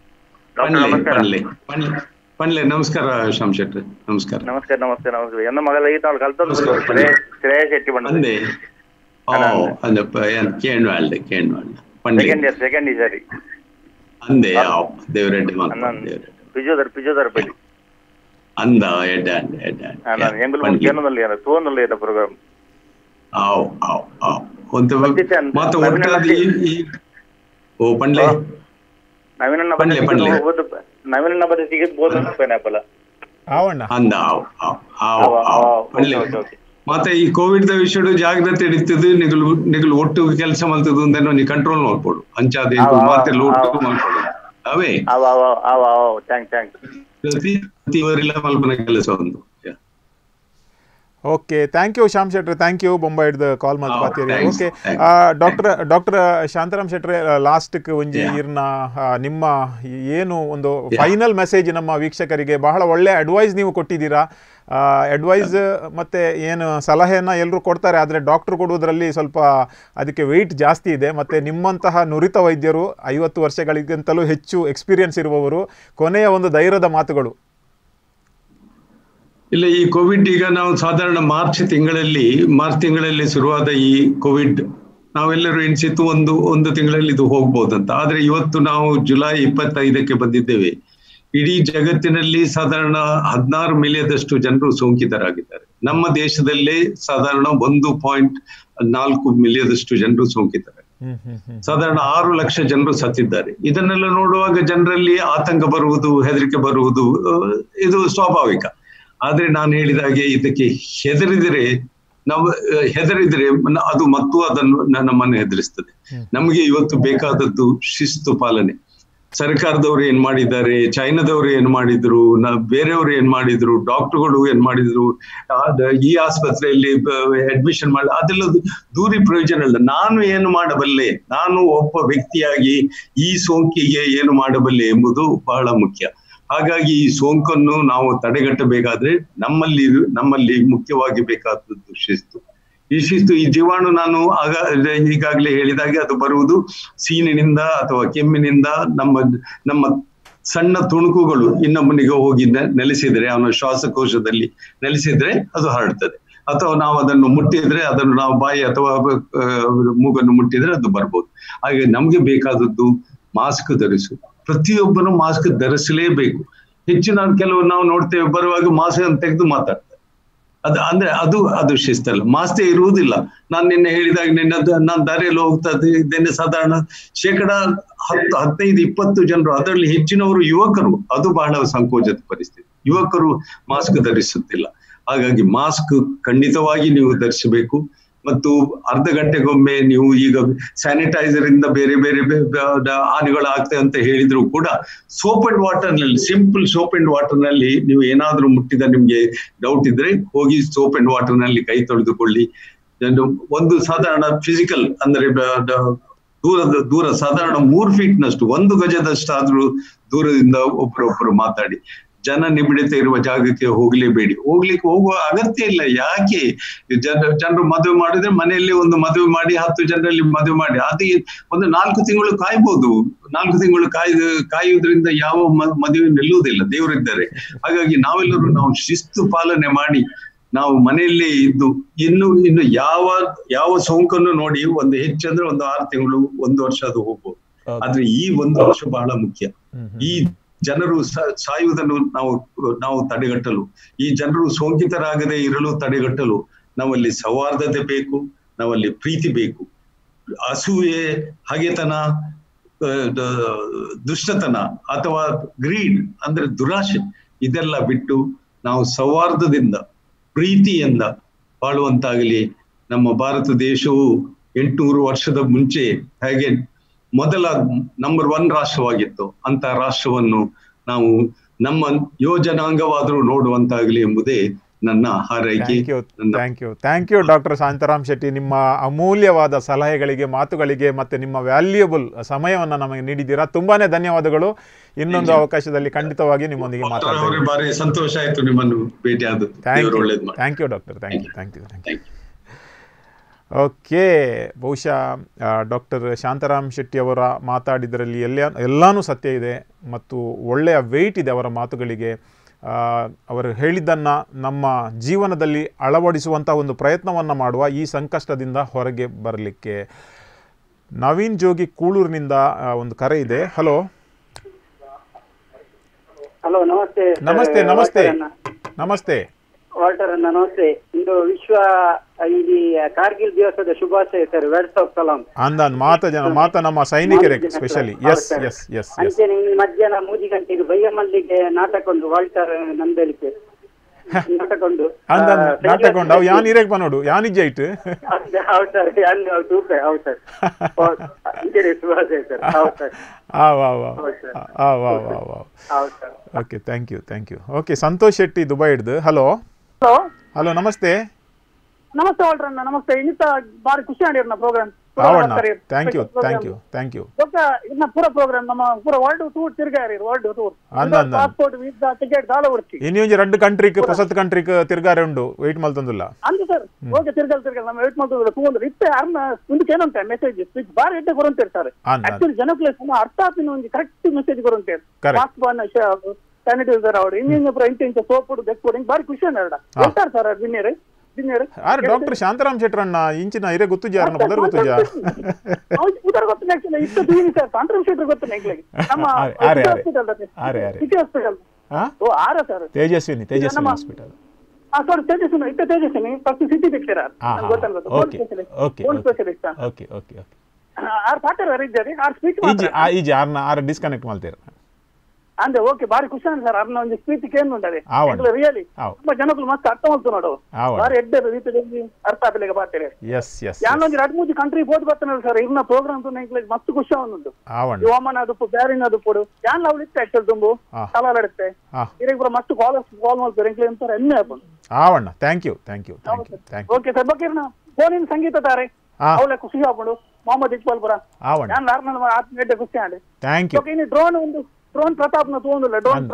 ಪನ್ಲೆ ನಮಸ್ಕಾರ ಶ್ಯಾಮ್ ಶೆಟ್ಟಿ ನಮಸ್ತೆ ಎನ್ನ ಮಗಲ ಈತ ಅವ್ರು ಕಲ್ತಂದಲ್ಲ ಶ್ರೇಯ ಶೆಟ್ಟಿ ಬಂದ ಅಂದೆ ಕೇಳ್ವಾಳ್ದೆ ಸೆಕೆಂಡ್ ಈ ಸರಿ ಅಂದೆ ದೇವರೆಡ್ಡಿ ಪಿಜೋದರ್ ಬಳಿ ಅಂದ ಎಂಬಲ್ಲಿ ತೋನಲ್ಲಿ ಪ್ರೋಗ್ರಾಮ್ ಮಾತು ಒಟ್ಟಾಗಿ ಓ ಪಂಡ್ಲೆ ನವೀನ ಬದ ಸಿಗಿದ್ ಬೋದು ಪೈನಾಪಲ್ ಅಂದ ಮತ್ತೆ ಈ ಕೋವಿಡ್ ದ ವಿಷಯ ಜಾಗ್ರತೆ ಹಿಡಿತದು ನಿಗಲು ಒಟ್ಟು ಕೆಲಸ ಮಲ್ತದು ಅಂದೇನೋ ನೀ ಕಂಟ್ರೋಲ್ ಮಾಡ್ಕೊಡು ಅಂಚಾದ ಮಾತೆಲ್ಲ ಒಟ್ಟು ಮಾಡ್ಕೊಡು ಅವೇ ಪ್ರತಿವರಿಲ್ಲ ಮಲ್ಪನ ಕೆಲಸ ಒಂದು ಓಕೆ ಥ್ಯಾಂಕ್ ಯು ಶ್ಯಾಮ್ ಶೆಟ್ರೆ ಥ್ಯಾಂಕ್ ಯು ಬೊಂಬೈ ಹಿಡ್ದು ಕಾಲ್ ಮಾಡಿ ಪಾತಿರಿ ಓಕೆ ಡಾಕ್ಟರ್ ಶಾಂತರಾಮ್ ಶೆಟ್ರೆ ಲಾಸ್ಟ್ಗೆ ಒಂಜಿ ಇರ್ನ ನಿಮ್ಮ ಏನು ಒಂದು ಫೈನಲ್ ಮೆಸೇಜ್ ನಮ್ಮ ವೀಕ್ಷಕರಿಗೆ ಬಹಳ ಒಳ್ಳೆ ಅಡ್ವೈಸ್ ನೀವು ಕೊಟ್ಟಿದ್ದೀರಾ ಅಡ್ವೈಸ್ ಮತ್ತು ಏನು ಸಲಹೆಯನ್ನು ಎಲ್ಲರೂ ಕೊಡ್ತಾರೆ ಆದರೆ ಡಾಕ್ಟ್ರು ಕೊಡುವುದರಲ್ಲಿ ಸ್ವಲ್ಪ ಅದಕ್ಕೆ ವೆಯ್ಟ್ ಜಾಸ್ತಿ ಇದೆ ಮತ್ತು ನಿಮ್ಮಂತಹ ನುರಿತ ವೈದ್ಯರು 50 ವರ್ಷಗಳಿಗಿಂತಲೂ ಹೆಚ್ಚು ಎಕ್ಸ್ಪೀರಿಯನ್ಸ್ ಇರುವವರು ಕೊನೆಯ ಒಂದು ಧೈರ್ಯದ ಮಾತುಗಳು. ಇಲ್ಲ, ಈ ಕೋವಿಡ್ ಈಗ ನಾವು ಸಾಧಾರಣ ಮಾರ್ಚ್ ತಿಂಗಳಲ್ಲಿ ಶುರುವಾದ ಈ ಕೋವಿಡ್ ನಾವೆಲ್ಲರೂ ಎಣಿಸಿತ್ತು ಒಂದು ತಿಂಗಳಲ್ಲಿ ಇದು ಹೋಗ್ಬೋದಂತ. ಆದ್ರೆ ಇವತ್ತು ನಾವು ಜುಲೈ 25ಕ್ಕೆ ಬಂದಿದ್ದೇವೆ. ಇಡೀ ಜಗತ್ತಿನಲ್ಲಿ ಸಾಧಾರಣ 16 ಮಿಲಿಯನದಷ್ಟು ಜನರು ಸೋಂಕಿತರಾಗಿದ್ದಾರೆ. ನಮ್ಮ ದೇಶದಲ್ಲೇ ಸಾಧಾರಣ 1.4 ಮಿಲಿಯನದಷ್ಟು ಜನರು ಸೋಂಕಿತರಾಗಿದ್ದಾರೆ. ಸಾಧಾರಣ 6 ಲಕ್ಷ ಜನರು ಸತ್ತಿದ್ದಾರೆ. ಇದನ್ನೆಲ್ಲ ನೋಡುವಾಗ ಜನರಲ್ಲಿ ಆತಂಕ ಬರುವುದು, ಹೆದರಿಕೆ ಬರುವುದು ಇದು ಸ್ವಾಭಾವಿಕ. ಆದ್ರೆ ನಾನು ಹೇಳಿದ ಹಾಗೆ ಇದಕ್ಕೆ ಹೆದರಿದ್ರೆ ಅದು ಮತ್ತು ಅದನ್ನು ನಮ್ಮನ್ನು ಹೆದರಿಸ್ತದೆ. ನಮಗೆ ಇವತ್ತು ಬೇಕಾದದ್ದು ಶಿಸ್ತು ಪಾಲನೆ. ಸರ್ಕಾರದವರು ಏನ್ ಮಾಡಿದ್ದಾರೆ, ಚೈನಾದವರು ಏನ್ ಮಾಡಿದ್ರು, ಬೇರೆಯವರು ಏನ್ ಮಾಡಿದ್ರು, ಡಾಕ್ಟರ್ಗಳು ಏನ್ ಮಾಡಿದ್ರು, ಈ ಆಸ್ಪತ್ರೆಯಲ್ಲಿ ಅಡ್ಮಿಷನ್ ಮಾಡಿ ಅದೆಲ್ಲ ದೂರಿ ಪ್ರಯೋಜನ ಇಲ್ಲ. ನಾನು ಏನು ಮಾಡಬಲ್ಲೆ, ನಾನು ಒಬ್ಬ ವ್ಯಕ್ತಿಯಾಗಿ ಈ ಸೋಂಕಿಗೆ ಏನು ಮಾಡಬಲ್ಲೆ ಎಂಬುದು ಬಹಳ ಮುಖ್ಯ. ಹಾಗಾಗಿ ಈ ಸೋಂಕನ್ನು ನಾವು ತಡೆಗಟ್ಟಬೇಕಾದ್ರೆ ನಮ್ಮಲ್ಲಿ ಮುಖ್ಯವಾಗಿ ಬೇಕಾದದ್ದು ಶಿಸ್ತು. ಈ ಶಿಸ್ತು, ಈ ಜೀವಾಣು ನಾನು ಈಗಾಗಲೇ ಹೇಳಿದಾಗೆ ಅದು ಬರುವುದು ಸೀನಿನಿಂದ ಅಥವಾ ಕೆಮ್ಮಿನಿಂದ. ನಮ್ಮ ಸಣ್ಣ ತುಣುಕುಗಳು ಇನ್ನೊಬ್ಬನಿಗೆ ಹೋಗಿ ನೆಲೆಸಿದ್ರೆ, ಅವನ ಶ್ವಾಸಕೋಶದಲ್ಲಿ ನೆಲೆಸಿದ್ರೆ ಅದು ಹರಡ್ತದೆ. ಅಥವಾ ನಾವು ಅದನ್ನು ಮುಟ್ಟಿದ್ರೆ, ಅದನ್ನು ನಾವು ಬಾಯಿ ಅಥವಾ ಮೂಗನ್ನು ಮುಟ್ಟಿದ್ರೆ ಅದು ಬರ್ಬೋದು. ಹಾಗೆ ನಮ್ಗೆ ಬೇಕಾದದ್ದು ಮಾಸ್ಕ್ ಧರಿಸು. ಪ್ರತಿಯೊಬ್ಬನು ಮಾಸ್ಕ್ ಧರಿಸಲೇಬೇಕು. ಕೆಲವರು ನಾವು ನೋಡ್ತೇವೆ, ಬರುವಾಗ ಮಾಸ್ಕ್ ಅನ್ನು ತೆಗೆದು ಮಾತಾಡ್ತಾರೆ. ಅದು ಶಿಸ್ತಲ್ಲ, ಮಾಸ್ಕೇ ಇರುವುದಿಲ್ಲ. ನಾನು ನಿನ್ನೆ ಹೇಳಿದಾಗ, ನಾನು ದಾರಿಯಲ್ಲಿ ಹೋಗ್ತಾ ಇದ್ದೇನೆ, ಸಾಧಾರಣ 15-20 ಜನರು, ಅದರಲ್ಲಿ ಹೆಚ್ಚಿನವರು ಯುವಕರು. ಅದು ಬಹಳ ಸಂಕೋಚದ ಪರಿಸ್ಥಿತಿ. ಯುವಕರು ಮಾಸ್ಕ್ ಧರಿಸುತ್ತಿಲ್ಲ. ಹಾಗಾಗಿ ಮಾಸ್ಕ್ ಖಂಡಿತವಾಗಿ ನೀವು ಧರಿಸಬೇಕು. ಮತ್ತು ಅರ್ಧ ಗಂಟೆಗೊಮ್ಮೆ ನೀವು ಈಗ ಸ್ಯಾನಿಟೈಸರ್ ಇಂದ ಬೇರೆ ಬೇರೆ ಹಾನಿಗಳಾಗ್ತದೆ ಅಂತ ಹೇಳಿದ್ರು ಕೂಡ, ಸೋಪ್ ಅಂಡ್ ವಾಟರ್ ನಲ್ಲಿ, ಸಿಂಪಲ್ ಸೋಪ್ ಅಂಡ್ ವಾಟರ್ ನಲ್ಲಿ ನೀವು ಏನಾದ್ರೂ ಮುಟ್ಟಿದ ನಿಮ್ಗೆ ಡೌಟ್ ಇದ್ರೆ ಹೋಗಿ ಸೋಪ್ ಅಂಡ್ ವಾಟರ್ ನಲ್ಲಿ ಕೈ ತೊಳೆದುಕೊಳ್ಳಿ. ಒಂದು ಸಾಧಾರಣ ಫಿಸಿಕಲ್ ಅಂದ್ರೆ ದೂರ ಸಾಧಾರಣ 3 ಫೀಟ್ನಷ್ಟು, 1 ಗಜದಷ್ಟಾದ್ರೂ ದೂರದಿಂದ ಒಬ್ಬರೊಬ್ಬರು ಮಾತಾಡಿ. ಜನ ನಿಬಿಡತೆ ಇರುವ ಜಾಗಕ್ಕೆ ಹೋಗ್ಲಿಕ್ಕೆ ಹೋಗುವ ಅಗತ್ಯ ಇಲ್ಲ. ಯಾಕೆ ಜನರು ಮದುವೆ ಮಾಡಿದ್ರೆ ಮನೆಯಲ್ಲಿ ಒಂದು ಮದುವೆ ಮಾಡಿ 10 ಜನರಲ್ಲಿ ಮದುವೆ ಮಾಡಿ ಅದು ಒಂದು 4 ತಿಂಗಳು ಕಾಯ್ಬೋದು. 4 ತಿಂಗಳು ಕಾಯುವುದರಿಂದ ಯಾವ ಮದುವೆ ನಿಲ್ಲುವುದಿಲ್ಲ, ದೇವರಿದ್ದಾರೆ. ಹಾಗಾಗಿ ನಾವು ಶಿಸ್ತು ಪಾಲನೆ ಮಾಡಿ ನಾವು ಮನೆಯಲ್ಲೇ ಇದ್ದು ಇನ್ನು ಯಾವ ಸೋಂಕನ್ನು ನೋಡಿ ಒಂದು ಹೆಚ್ಚಂದ್ರೆ ಒಂದು 6 ತಿಂಗಳು 1 ವರ್ಷ ಅದು ಹೋಗ್ಬೋದು. ಆದ್ರೆ ಈ 1 ವರ್ಷ ಬಹಳ ಮುಖ್ಯ. ಈ ಜನರು ಸಾಯುವುದನ್ನು ನಾವು ತಡೆಗಟ್ಟಲು, ಈ ಜನರು ಸೋಂಕಿತರಾಗದೆ ಇರಲು ತಡೆಗಟ್ಟಲು ನಾವಲ್ಲಿ ಸೌಹಾರ್ದತೆ ಬೇಕು, ನಾವಲ್ಲಿ ಪ್ರೀತಿ ಬೇಕು. ಅಸೂಯೆ, ಹಗೆತನ, ದುಷ್ಟತನ ಅಥವಾ ಗ್ರೀಡ್ ಅಂದ್ರೆ ದುರಾಶೆ ಇದೆಲ್ಲ ಬಿಟ್ಟು ನಾವು ಸೌಹಾರ್ದದಿಂದ ಪ್ರೀತಿಯಿಂದ ಬಾಳುವಂತಾಗಲಿ. ನಮ್ಮ ಭಾರತ ದೇಶವು 800 ವರ್ಷದ ಮುಂಚೆ ಹೇಗೆ ಮೊದಲ ನಂಬರ್ 1 ರಾಷ್ಟ್ರವಾಗಿತ್ತು ಅಂತ ರಾಷ್ಟ್ರವನ್ನು ನಾವು ನಮ್ಮ ಯೋಜನಾಂಗವಾದರೂ ನೋಡುವಂತಾಗಲಿ ಎಂಬುದೇ ನನ್ನ ಹಾರೈಕೆ. Thank you doctor Shantaram Shetty. ನಿಮ್ಮ ಅಮೂಲ್ಯವಾದ ಸಲಹೆಗಳಿಗೆ, ಮಾತುಗಳಿಗೆ ಮತ್ತು ನಿಮ್ಮ ವ್ಯಾಲ್ಯೂಬಲ್ ಸಮಯವನ್ನು ನಮಗೆ ನೀಡಿದ್ದೀರಾ. ತುಂಬಾನೇ ಧನ್ಯವಾದಗಳು. ಇನ್ನೊಂದು ಅವಕಾಶದಲ್ಲಿ ಖಂಡಿತವಾಗಿ ನಿಮ್ಮೊಂದಿಗೆ ಮಾತಾಡ್ತೀನಿ. ಬಾರಿ ಸಂತೋಷ ಆಯ್ತು ನಿಮ್ಮನ್ನು ಭೇಟಿಯಾದ. Thank you doctor. Thank you. Okay, ಬಹುಶಃ ಡಾಕ್ಟರ್ ಶಾಂತಾರಾಮ್ ಶೆಟ್ಟಿ ಅವರ ಮಾತಾಡಿದರಲ್ಲಿ ಎಲ್ಲಾನು ಸತ್ಯ ಇದೆ ಮತ್ತು ಒಳ್ಳೆಯ ವೆಯ್ಟ್ ಇದೆ ಅವರ ಮಾತುಗಳಿಗೆ. ಅವರು ಹೇಳಿದ್ದನ್ನು ನಮ್ಮ ಜೀವನದಲ್ಲಿ ಅಳವಡಿಸುವಂಥ ಒಂದು ಪ್ರಯತ್ನವನ್ನು ಮಾಡುವ ಈ ಸಂಕಷ್ಟದಿಂದ ಹೊರಗೆ ಬರಲಿಕ್ಕೆ. ನವೀನ್ ಜೋಗಿ ಕೂಳೂರಿನಿಂದ ಒಂದು ಕರೆ ಇದೆ. ಹಲೋ ನಮಸ್ತೆ. ನಮಸ್ತೆ ವಾಲ್ಟರ್ ಅಣ್ಣ ನಮಸ್ತೆ. ಇಂದು ವಿಶ್ವ ಕಾರ್ಗಿಲ್ ದಿವಸದ ಶುಭಾಶಯ ಸರ್. ಸಲಾಂ. ಮಾತ ನಮ್ಮ ಸೈನಿಕರಿಗೆ ಸ್ಪೆಷಲಿ. ಅಂಚೆನೆ ಮಧ್ಯಾಹ್ನ 3 ಗಂಟೆಗೆ ಬಯ್ಯಮಲ್ಲಿಗೆ ನಾಟಕ ಉಂಟು ವಾಲ್ಟರ್ ನಂದಲಿಕೆ ನಾಟಕ ಉಂಟು. ಅವು ಯಾನ್ ಇರೇಕ್ ಬನ್ನೋಡು ಯಾನ್ ಇಜ್ಜೆ ಇಟ್ಟು ಹೌದು ಸರ್. ಹೌದು ಸರ್. ಶುಭಾಶಯ ಸರ್. ಹೌದು sir. Okay, thank you. Okay, Santosh Shetty Dubai ಹಿಡ್ದು. ಹಲೋ ನಮಸ್ತೆ. ನಮಸ್ತೆ ವಾಲ್ಟರ್ ಅಣ್ಣ. ನಮಸ್ತೆ. ಇನ್ನಿತ ಬಾರಿ ಖುಷಿ ಆಡಿರ್ನ ಪ್ರೋಗ್ರಾಮ್. Thank you. ಇನ್ನ ಪೂರ ಪ್ರೋಗ್ರಾಮ್ ನಮ್ಮ ಪೂರ ವರ್ಲ್ಡ್ ಟೂರ್ ತಿರ್ಗಾರಿ. World tour passport visa ticket ದಾಲ ಉಡ್ತಿ ಇನ್ನೂ 2 ಕಂಟ್ರಿಕ್ ಹೊಸತ್ ಕಂಟ್ರಿಕ್ ತಿರ್ಗಾರೆ ಉಂಡು. ವೆಯ್ಟ್ ಮಲ್ತಂದಿಲ್ಲ ಅಂದು ಸರ್. ಓಕೆ, ತಿರ್ಗಲ್ ನಮ್ಮ ವೆಯ್ಟ್ ಮಲ್ತಂದಿಲ್ಲ. ತಗೊಂಡ್ರೆ ಇತ್ತೆ ಅರ್ನ ಮುಂದಕ್ಕೆ ಏನಂತ ಮೆಸೇಜ್ ಸ್ವಿಚ್ ಬಾರಿ ಎಡ್ಡೆ ಕೊರಂತೇರ್ ಸರ್. ಆಕ್ಚುಲಿ ಜನಕ್ಲೆ ಅರ್ಥ ಆಪಿನ ಒಂದು ಕರೆಕ್ಟ್ ಮೆಸೇಜ್ ಕೊರಂತೇರ್. ಮಾಸ್ಕ್ ಬಾನ ಸ್ಯಾನಿಟೈಸರ್ ಅವ್ರು ಇಂಚ ಸೋಪುಡು ಬೆಕ್ಕೊಡು ಹಿಂಗೆ ಬಾರಿ ಖುಷಿ ಅನ್ನ ಹೇಳ್ತಾರೆ ಸರ್. ದಿನೇರಿ ಡಾಕ್ಟರ್ ಶಾಂತಾರಾಮ್ ಶೆಟ್ರಣ್ಣ ಇಂಚಿನ ಹಿರೇ ಗೊತ್ತುಜ ಯಾರನ್ನ ಪದರ್ ಗೊತ್ತುಜ ಉದರ್ ಗೊತ್ತಿಲ್ಲ. ಆಕ್ಚುಲಿ ಇಷ್ಟು ದೀನಿ ಸರ್ ಶಾಂತಾರಾಮ್ ಶೆಟ್ರ್ ಗೊತ್ತಿಲ್ಲ ಈಗಲೇ ನಮ್ಮ ಸಿಟಿ ಹಾಸ್ಪಿಟಲ್. ಓ ಆರ sir. Tejaswini hospital. Sorry Tejaswini ಇತ್ತ ತೇಜಸ್ವಿನಿ ಫಸ್ಟ್ ಸಿಟಿ ಪಿಕ್ಚರ್ ಗೊತ್ತಲ್ಲ. Own specialist. ಓಕೆ ಆರ್ ಪಾಟರ್ ಇದ್ದಾರೆ. ಆರ್ ಸ್ಪೀಚ್ ಈಜಿ ಆರ್ ಡಿಸ್ಕನೆಕ್ಟ್ ಮಾಡ್ತೀರ ಅಂದ್ರೆ. ಓಕೆ, ಬಾರಿ ಖುಷಿ ಆಗಿದೆ ಸರ್. ಅರ್ನ ಒಂದು ಸ್ಪೀಚ್ ಏನು ಉಂಟದೆ ರಿಯಲಿ ತುಂಬಾ ಜನಗಳು ಮಸ್ತ್ ಅರ್ಥ ಮಾಡ್ತು ನೋಡು. ಬಾರಿ ಎಡ್ಡೆ ರೀತಿಯಲ್ಲಿ ಅರ್ಥ ಆಗ್ಲಿಕ್ಕೆ ಬಾರ್ತಾರೆ. ಯಾನೊಂದು 2-3 ಕಂಟ್ರಿ ಹೋದ್ ಬರ್ತಾನೆ ಸರ್. ಇನ್ನ ಪ್ರೋಗ್ರಾಮ್ ಮಸ್ತ್ ಖುಷಿ ಅವನುಂಟು. ಓಮನ್ ಅದಪ್ಪು ಬ್ಯಾರಿನ್ ಅದಪ್ಪುಡು ಯಾನ್ ನಾವು ಇತ್ತೆ ಆಕ್ಚುಲ್ ತುಂಬು ಕಲಾಡುತ್ತೆ ಇರೇ ಪೂರ ಮಸ್ತ್ ಕಾಲ್ ಮಾಡ್ತಾರೆ ಎಂಕ್ಲೆ ಅಂತಾರೆ ಎಮ್ಮೆ ಹಾಕೊಂಡು. Thank you. Okay sir. ಬಕೀರ್ನ ಫೋನಿನ ಸಂಗೀತ ತಾರೆ ಅವಳೆ ಖುಷಿ ಹಾಕೊಂಡು ಮೊಹಮ್ಮದ್ ಇಕ್ಬಾಲ್ಪುರ ಯಾನ್ ಲಾರ್ನ ಆತ್ಮೀಯತೆ ಖುಷಿ ಆಡಿ. Thank you. ಇನ್ನು ಡ್ರೋನ್ ಪ್ರತಾಪ್ನ ತಗೊಂಡಿಲ್ಲ. ಡ್ರೋನ್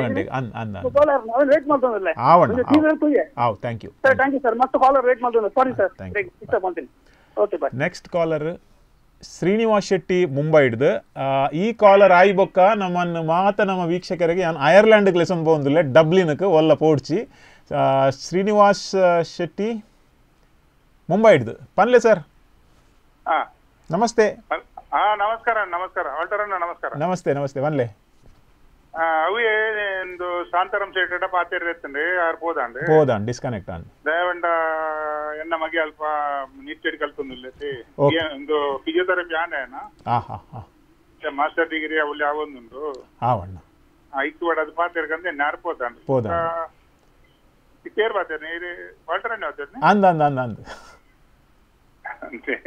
ವೇಟ್ ಮಾಡ್ತಂದಿಲ್ಲ. Thank you sir. ಮತ್ತೆ ಕಾಲರ್ ವೇಟ್ ಮಾಡ್ತಂದ. ಸಾರಿ ಸರ್, ಇಷ್ಟ ಮಾಡ್ತೀನಿ. Okay bye. Next caller Srinivas Shetty Mumbai ಹಿಡ್ದು. ಈ ಕಾಲರ್ ಆಯ್ಬೊಕ್ಕ ನಮ್ಮ ವೀಕ್ಷಕರಿಗೆ ಐರ್ಲ್ಯಾಂಡ್ ಲೆಸನ್ ಬಂದಿಲ್ಲ ಡಬ್ಲಿನ್ಗೆ ಒಲ್ಲ ಪೋಡ್ಚಿ. ಶ್ರೀನಿವಾಸ್ ಶೆಟ್ಟಿ ಮುಂಬೈ ಹಿಡ್ದು ಪನ್ಲೆ ಸರ್. ನಮಸ್ತೆ. ನಮಸ್ಕಾರ. ವಾಲ್ಟರ್ ಅಣ್ಣ ನಮಸ್ಕಾರ. ನಮಸ್ತೆ ಬನ್ಲೆ. ಅವೇ ಒಂದು ಶಾಂತಾರಾಮ್ ಶೆಟ್ಟಿ ಪಾತಿರ್ತೀನಿ ಆರ್ಬೋದಂడి ಡಿಸ್ಕನೆಕ್ಟ್ ಆನ್ ದಯವಂಡ ಎನ್ನ ಮಗೆ ಅಲ್ಪ ನೀಟ್ ಕಲ್ತೊಂದಿಲ್ಲ ಒಂದು ಫಿಸಿಯೋಥೆರಪಿ ಆನೇನ ಮಾಸ್ಟರ್ ಡಿಗ್ರಿ ಅವಲ್ಲಿ ಯಾವೊಂದುಂಟು ಐದು ವಾಡ ಅದು ಪಾತಿರ್ಕಂದ್ರೆ ನಾರ್ಬೋದಂడి పేరు పాతారు వాల్టర్ అని అవుతారు అంతే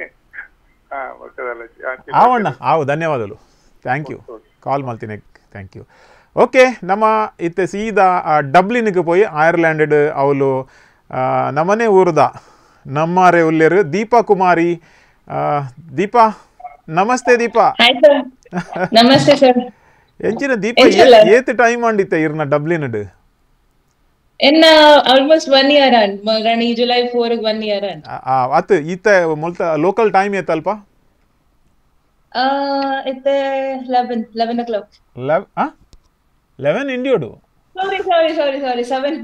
ಅವಣ್ಣ ಆವು ಧನ್ಯವಾದಗಳು. ಥ್ಯಾಂಕ್ ಯು ಕಾಲ್ ಮಾಡ್ತೀನಿ. Thank you. ಓಕೆ, ನಮ್ಮ ಇತ್ತೆ ಸೀದಾ ಡಬ್ಲಿನ್ಗೆ ಪೋಯಿ ಐರ್ಲ್ಯಾಂಡ್ ಅವಳು ನಮ್ಮನೆ ಊರದ ನಮ್ಮರೆ ಉಲ್ಲೇರು ದೀಪಾ ಕುಮಾರಿ. ದೀಪಾ ನಮಸ್ತೆ. ದೀಪಾ ನಮಸ್ತೆ ಸರ್. ಎಂಚಿನ ದೀಪ ಏತ್ ಟೈಮ್ ಅಂಡಿತ್ತೆ ಇರ್ನ ಡಬ್ಲಿನಡ್ ಎನ್ನ ಆಲ್ಮೋಸ್ಟ್ 1 ಇಯರ್ ಅಂಡ್ ಮಗನಿ ಜುಲೈ 4 ಗೆ 1 ಇಯರ್ ಅಂಡ್ ಅತ್ ಇತ್ತ ಮೊಲ್ತ ಲೋಕಲ್ ಟೈಮ್ ಏತಲ್ಪ ಇತ್ತೆ 11 o'clock 11 ಇಂಡಿಯೋಡು sorry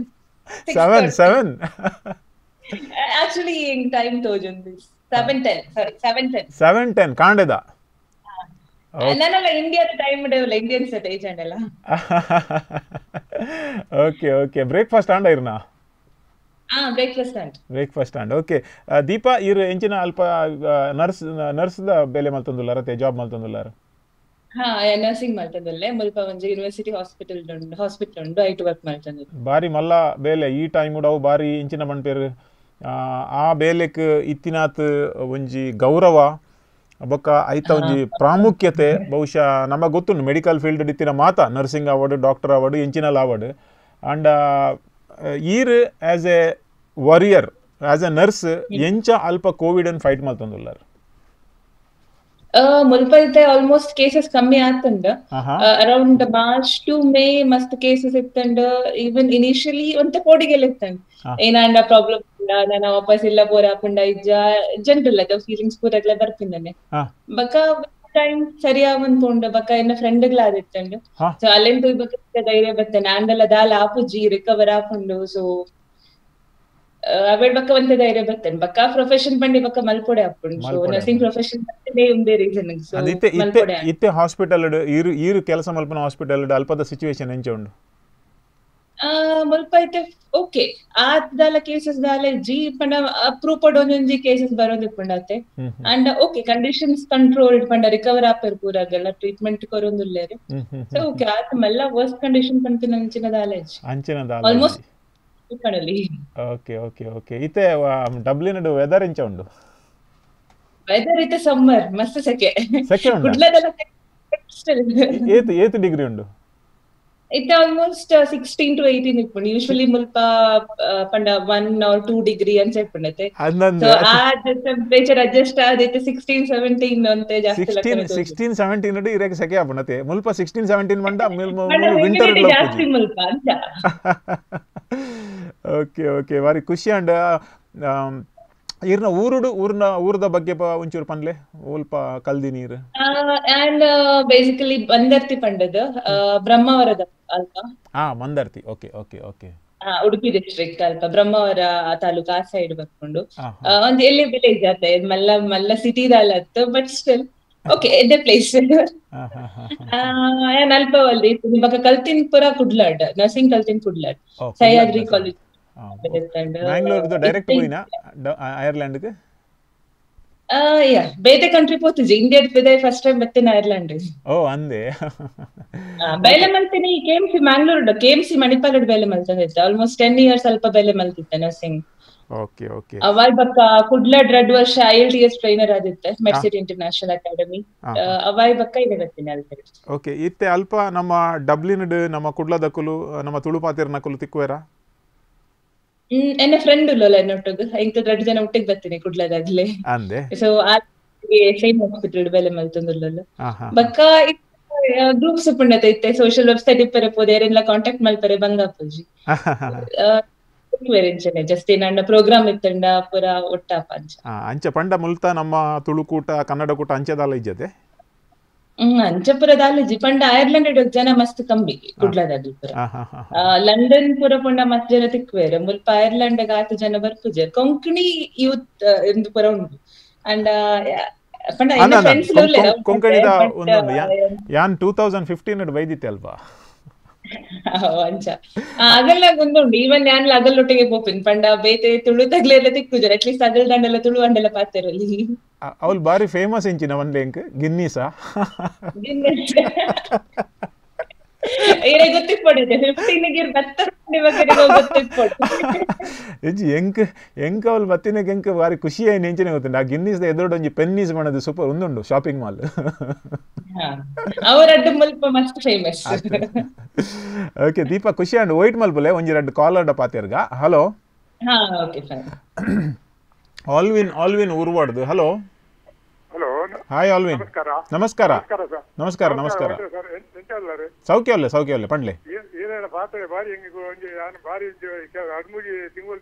7 actually in time tojundi 7:10 ಕಾಂಡೆದ ನಾನಲ್ಲ ಇಂಡಿಯಾದ ಟೈಮ್ ಇಡಲ್ಲ ಇಂಡಿಯನ್ ಸೆಟ್ ಏಜ್ ಅಂಡಲ್ಲ ಓಕೆ ಬ್ರೇಕ್ಫಾಸ್ಟ್ ಆಂಡ ಇರ್ನ ಬ್ರೇಕ್ಫಾಸ್ಟ್ ಆಂಡ್ ಓಕೆ ದೀಪ ಇರ್ ಎಂಚಿನ ಅಲ್ಪ ನರ್ಸ್ದ ಬೇಲೆ ಮಲ್ತಂದುಲ್ಲ ರತೆ ಜಾಬ್ ಮಲ್ತಂದುಲ್ಲಾರ ನರ್ಸಿಂಗ್ ಮಲ್ತಂದಲ್ಲೇ ಮುಲ್ಪ ಒಂಜಿ ಯೂನಿವರ್ಸಿಟಿ ಹಾಸ್ಪಿಟಲ್ ಉಂಡು ಐಟ್ ವರ್ಕ್ ಮಲ್ತಂದು ಬಾರಿ ಮಲ್ಲ ಬೇಲೆ ಈ ಟೈಮ್ ಅವು ಬಾರಿ ಇಂಚಿನ ಮನ್ಪೇರು ಆ ಬೇಲೆಕ್ ಇತ್ತಿನಾತ್ ಒಂಜಿ ಗೌರವ ಬೊಕ್ಕ ಐತ ಒಂಜಿ ಪ್ರಾಮುಖ್ಯತೆ ಬಹುಶಃ ನಮಗೆ ಗೊತ್ತುಂಡು ಮೆಡಿಕಲ್ ಫೀಲ್ಡ್ ಇತ್ತಿನ ಮಾತ ನರ್ಸಿಂಗ್ ಅವಾರ್ಡ್ ಡಾಕ್ಟರ್ ಅವಾರ್ಡ್ ಎಂಚಿನಲ್ ಅವಾರ್ಡ್ ಅಂಡ್ ಈರ್ as a warrior as a nurse ಎಂಚ ಅಲ್ಪ ಕೋವಿಡ್ ಅನ್ನು ಫೈಟ್ ಮಲ್ತಂದುಲ್ಲಾರ ಮುಲ್ಪ ಇತ್ತೆ ಆಲ್ಮೋಸ್ಟ್ ಕೇಸಸ್ ಕಮ್ಮಿ ಆತಂಡ ಅರೌಂಡ್ ಮಾರ್ಚ್ ಟು ಮೇ ಮಸ್ತ್ ಕೇಸಸ್ ಇತ್ತಂಡ ಈವನ್ ಇನಿಷಿಯಲಿ ಒಂತೆ ಕೋಡಿಗೆಲ್ಲ ಇತ್ತಂಡ ಏನಾಂಡ ಪ್ರಾಬ್ಲಮ್ ನಾನು ವಾಪಸ್ ಇಲ್ಲ ಬೋರ್ ಹಾಕೊಂಡ ಇಜ್ಜ ಜನರಲ್ ಅದ ಫೀಲಿಂಗ್ಸ್ ಪೂರಗ್ಲ ಬರ್ಪಿಂದನೆ ಬಕ ಟೈಮ್ ಸರಿಯಾವಂತೋಂಡ ಬಕ ಎನ್ನ ಫ್ರೆಂಡ್ಗಳ ಆದಿತ್ತಂಡು ಸೊ ಅಲ್ಲೆಂಟು ಬಕ ಧೈರ್ಯ ಬರ್ತೇನೆ ಆಂಡಲ ದಾಲ ಆಪುಜಿ ರಿಕವರ್ ಹಾಕೊಂಡು ಸೊ ಅವಳ ಬಕ್ಕ ಒಂತೆ ಧೈರ್ಯ ಬರ್ತೇನೆ ಬಕ್ಕ ಪ್ರೊಫೆಷನ್ ಬಂಡಿ ಬಕ್ಕ ಮಲ್ಪೊಡೆ ಹಾಕೊಂಡು ಸೊ ನರ್ಸಿಂಗ್ ಪ್ರೊಫೆಷನ್ ಒಂದೇ ರೀಸನ್ ಸೊ ಮಲ್ಪೊಡೆ ಇತ್ತೆ ಹಾಸ್ಪಿಟಲ್ ಈರು ಕೆಲಸ ಮಲ್ಪನ ಹಾಸ್ಪಿಟಲ್ ಅಲ್ಪದ ಸಿಚುವೇಶನ್ ಎಂಚ ಉಂಡು ಮುಲ್ಪ ಐತೆ ಓಕೆ ಆದಾಲ ಕೇಸಸ್ ದಾಲ ಜಿ ಪಂಡ ಅಪ್ರೂವ್ಡ್ ಒಂದೊಂಜಿ ಕೇಸಸ್ ಬರೋದು ಪಂಡತೆ ಅಂಡ್ ಓಕೆ ಕಂಡೀಷನ್ಸ್ ಕಂಟ್ರೋಲ್ ಪಂಡ ರಿಕವರ್ ಆಪರ್ ಪೂರಾಗೆಲ್ಲ ಟ್ರೀಟ್ಮೆಂಟ್ ಕೊರೊಂದುಲ್ಲೇರೆ ಸೊ ಓಕೆ ಆತ ಮಲ್ಲ ವರ್ಸ್ಟ್ ಕಂಡೀಷನ್ ಪಂಪಿನ ಅಂಚಿನ ದಾಲೇಜ್ ಆಲ್ಮೋಸ್ಟ್ ಕಣಲಿ ಓಕೆ ಇತ್ತೆ ಡಬ್ಲಿನ್ ವೆದರ್ ಎಂಚ ಉಂಡು ವೆದರ್ ಇತ್ತೆ ಸಮ್ಮರ್ ಮಸ್ತ್ ಸೆಕೆ ಉಂಡು ಗುಡ್ಲದಲ್ಲ ಏತ್ ಡಿಗ್ರಿ ಉಂಡು It's almost 16 to 18 ಇಪ್ಪುಂಡು ಯೂಶುವಲಿ ಮುಲ್ಪ ಪಂಡ 1 or 2 ಡಿಗ್ರಿ ಅಂತ ಇಪ್ಪುಂಡತೆ ಸೊ ಆ ಟೆಂಪರೇಚರ್ ಅಡ್ಜಸ್ಟ್ ಆದೈತೆ 16 17 ಅಂತೆ ಜಾಸ್ತಿ 16 17 ನಡಿ ಇರಕ್ಕೆ ಸೆಕೆ ಆಪುಂಡತೆ ಮುಲ್ಪ 16 17 ಮಂಡ ವಿಂಟರ್ ಜಾಸ್ತಿ ಮುಲ್ಪ ಅಂತ ಓಕೆ ಬಾರಿ ಖುಷಿ ಅಂಡ್ ಇರ್ನ ಊರದ ಬಗ್ಗೆ ಒಂಚೂರು ಪನ್ಲೆ ಸ್ವಲ್ಪ ಕಲ್ದಿ ನೀರು ಅಂಡ್ ಬೇಸಿಕಲಿ ಮಂದರ್ತಿ ಪಂಡದ ಬ್ರಹ್ಮಾವರದ ಅಲ್ಪ ಮಂದರ್ತಿ ಓಕೆ ಉಡುಪಿ ಡಿಸ್ಟ್ರಿಕ್ಟ್ ಅಲ್ಪ ಬ್ರಹ್ಮಾವರ ತಾಲೂಕು ಆ ಸೈಡ್ ಬರ್ಕೊಂಡು ಒಂದ್ ಎಲ್ಲಿ ವಿಲೇಜ್ ಆತ ಮಲ್ಲ ಸಿಟಿದಲ್ಲತ್ತು ಬಟ್ ಸ್ಟಿಲ್ ಓಕೆ ಎದೆ ಪ್ಲೇಸ್ ಅಲ್ಪ ಒಲ್ದಿ ಇವಾಗ ಕಲ್ತಿನ್ ಪುರ ಕುಡ್ಲಾಡ್ ನರ್ಸಿಂಗ್ ಕಲ್ತಿನ್ ಕುಡ್ಲಾಡ್ ಸಹ್ಯಾದ್ರಿ ಕಾಲೇಜ್ ಬ್ಯಾಂಗ್ಳೂರ್ದು ಡೈರೆಕ್ಟ್ ಹೋಯಿನಾ ಐರ್ಲೆಂಡ್ ಗೆ ಬೇರೆ ಕಂಟ್ರಿ ಪೋತಿಜಿ ಇಂಡಿಯಾದ ಬೇರೆ ಫಸ್ಟ್ ಟೈಮ್ ಬರ್ತೇನೆ ಐರ್ಲೆಂಡ್ ಅಂದೆ ಬೇಲೆ ಮಲ್ತೀನಿ ಕೆಎಂಸಿ ಮ್ಯಾಂಗ್ಳೂರ್ ಕೆಎಂಸಿ ಮಣಿಪಾಲ ಬೇಲೆ ಮಲ್ತಂದೆ ಆಲ್ಮೋಸ್ಟ್ 10 years ಸ್ವಲ್ಪ ಬೇಲೆ ಮಲ್ತಿದ್ದೆ ನರ್ಸಿಂಗ್ ಓಕೆ ಅವಾಗ ಬಕ್ಕ ಕುಡ್ಲಾಡ್ 2 ವರ್ಷ IELTS ಟ್ರೈನರ್ ಆದಿತ್ತೆ ಮೆಡ್ಸಿಟಿ ಇಂಟರ್ನ್ಯಾಷನಲ್ ಅಕಾಡೆಮಿ ಅವಾಗ ಬಕ್ಕ ಇದೆ ಬರ್ತೀನಿ ಅಲ್ಲಿ ಓಕೆ ಇತ್ತೆ ಅಲ್ಪ ನಮ್ಮ ಡಬ್ಲಿನ್ ನಮ್ಮ ಕುಡ್ಲದಕುಲು ನಮ್ಮ ತುಳುಪಾತಿರ್ನಕುಲು ತಿಕ್ಕುವೆರಾ ಎನ್ನ ಫ್ರೆಂಡ್ ಉಳ್ಳಲ್ಲ എന്നൊಟ್ಟದು ಇಂತ 2 ಜನ ಒಟ್ಟಿಗೆ ಬರ್ತೀನಿ ಕುಡ್ಲದಾಗ್ಲೆ ಅಂದೆ ಸೊ ಆ ಸೇಮ್ ಹಾಸ್ಪಿಟಲ್ ಬೇಲೆ ಮಲ್ತಂದುಲ್ಲಲ್ಲ ಬಕ್ಕ ಗ್ರೂಪ್ಸ್ ಪುಂಡತೆ ಇತ್ತೆ ಸೋಶಿಯಲ್ ವೆಬ್ಸೈಟ್ ಇಪ್ಪರೆ ಪೋದೇರೆಲ್ಲ ಕಾಂಟ್ಯಾಕ್ಟ್ ಮಲ್ಪರೆ ಬಂಗಾಪುಜಿ ವೆರೆಂಚನೆ ಜಸ್ಟ್ ನನ್ನ ಪ್ರೋಗ್ರಾಮ್ ಇತ್ತಂಡ ಪುರ ಒಟ್ಟಾಪ ಅಂಚ ಪಂಡ ಮುಲ್ತ ನಮ್ಮ ತುಳುಕೂಟ ಕನ್ನಡ ಕೂಟ ಅಂಚೆದಾಲ ಇಜ್ಜತೆ ಅಂಚಪುರ ದಾಲಜಿ ಪಂಡ ಐರ್ಲೆಂಡ್ ಜನ ಮಸ್ತ್ ಕಮ್ಮಿ ಕುಡ್ಲದಾಗ್ಲಿ ಪುರ ಲಂಡನ್ ಪುರ ಪಂಡ ಮಸ್ತ್ ಜನ ತಿಕ್ವೇರೆ ಮುಲ್ಪ ಐರ್ಲೆಂಡ್ ಆತ ಜನ ಬರ್ಪುಜೆ ಕೊಂಕಣಿ ಯೂತ್ ಎಂದು ಪುರ ಉಂಟು ಅಂಡ್ ಪಂಡ ಫ್ರೆಂಡ್ಸ್ ಕೊಂಕಣಿದ ಒಂದೊಂದು ಯಾನ್ 2015 ಬೈದಿತ್ತೆ ಅಲ್ವಾ ಅಂಚ ಅಗಲ್ಲ ಒಂದುಂಡು ಈವನ್ ಯಾನ್ ಅಗಲ್ಲೊಟ್ಟಿಗೆ ಪೋಪಿನ್ ಪಂಡ ಬೇತೆ ತುಳು ತಗ್ಲೆಲ್ಲ ತಿಕ್ಕುಜರ್ ಅಟ್ಲೀಸ್ಟ್ ಅಗಲ್ ದಂಡೆಲ್ಲ ತುಳು ಅಂಡೆಲ್ಲ ಪಾತೆರಲ್ಲಿ ಅವಳು ಬಾರಿ ಫೇಮಸ್ ಎಂಚಿನ ಒಂದ್ ಲಿಂಕ್ ಗಿನ್ನೀಸಾ ಗೊತ್ತಿಪ್ಪಡುತ್ತೆ 15 ಗೆ ಎಂಕ ಅವಳು ಬತ್ತಿನಕ್ಕೆ ಎಂಕ ಬಾರಿ ಖುಷಿ ಆಯ್ತು ಎಂಚಿನ ಗೊತ್ತುಂಡು ಆ ಗಿನ್ನೀಸ್ ಎದುರು ಒಂಜಿ ಪೆನ್ನೀಸ್ ಮಾಡೋದು ಸೂಪರ್ ಒಂದುಂಡು ಶಾಪಿಂಗ್ ಮಾಲ್ ಅವರಡ್ಡು ಮುಲ್ಪ ಮಸ್ತ್ ಫೇಮಸ್ ಓಕೆ ದೀಪ ಖುಷಿ ಅಂಡ್ ವೈಟ್ ಮಲ್ಪಲೆ ಒಂಜಿ 2 ಕಾಲರ್ಡ ಪಾತೆರ್ಗ ಹಲೋ ಓಕೆ ಫೈನ್ ಆಲ್ವಿನ್ ಉರ್ವಾಡ್ದು ಹಲೋ ಹಾಯ್ ಆಲ್ವಿನ್. ನಮಸ್ಕಾರ ನಮಸ್ಕಾರ ನಮಸ್ಕಾರ. ಸೌಖ್ಯ ಸೌಖ್ಯ ಪಂಡ್ಲೆ ಏನೇನು ಪಾತ್ರೆ ಬಾರಿ ಹೆಂಗೆ ಒಂಜಿ ನಾನು ಬಾರಿ 13 ತಿಂಗಳು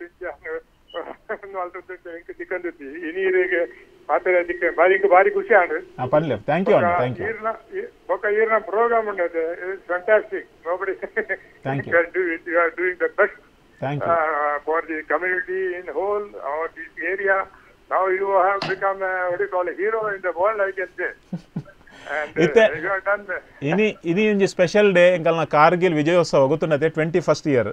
ತಿಕ್ಕಂದಿತ್ತಿ ಇನೀರಿಗೆ ಪಾತ್ರೆ ತಿಕ್ಕ ಬಾರಿ ಬಾರಿ ಖುಷಿ ಆಂಡ್ ಪಂಡ್ಲೆ. Thank you thank you. ಬೊಕ್ಕ ಈರ್ನ ಪ್ರೋಗ್ರಾಮ್ ಉಂಡದೆ it's fantastic. Nobody thank you. You are doing the best for the community in whole or this area. Now you have become what do you call a hero in the world, I can say. And you have done ini onji special day enkalna Kargil Vijayotsav gottundate 21st year.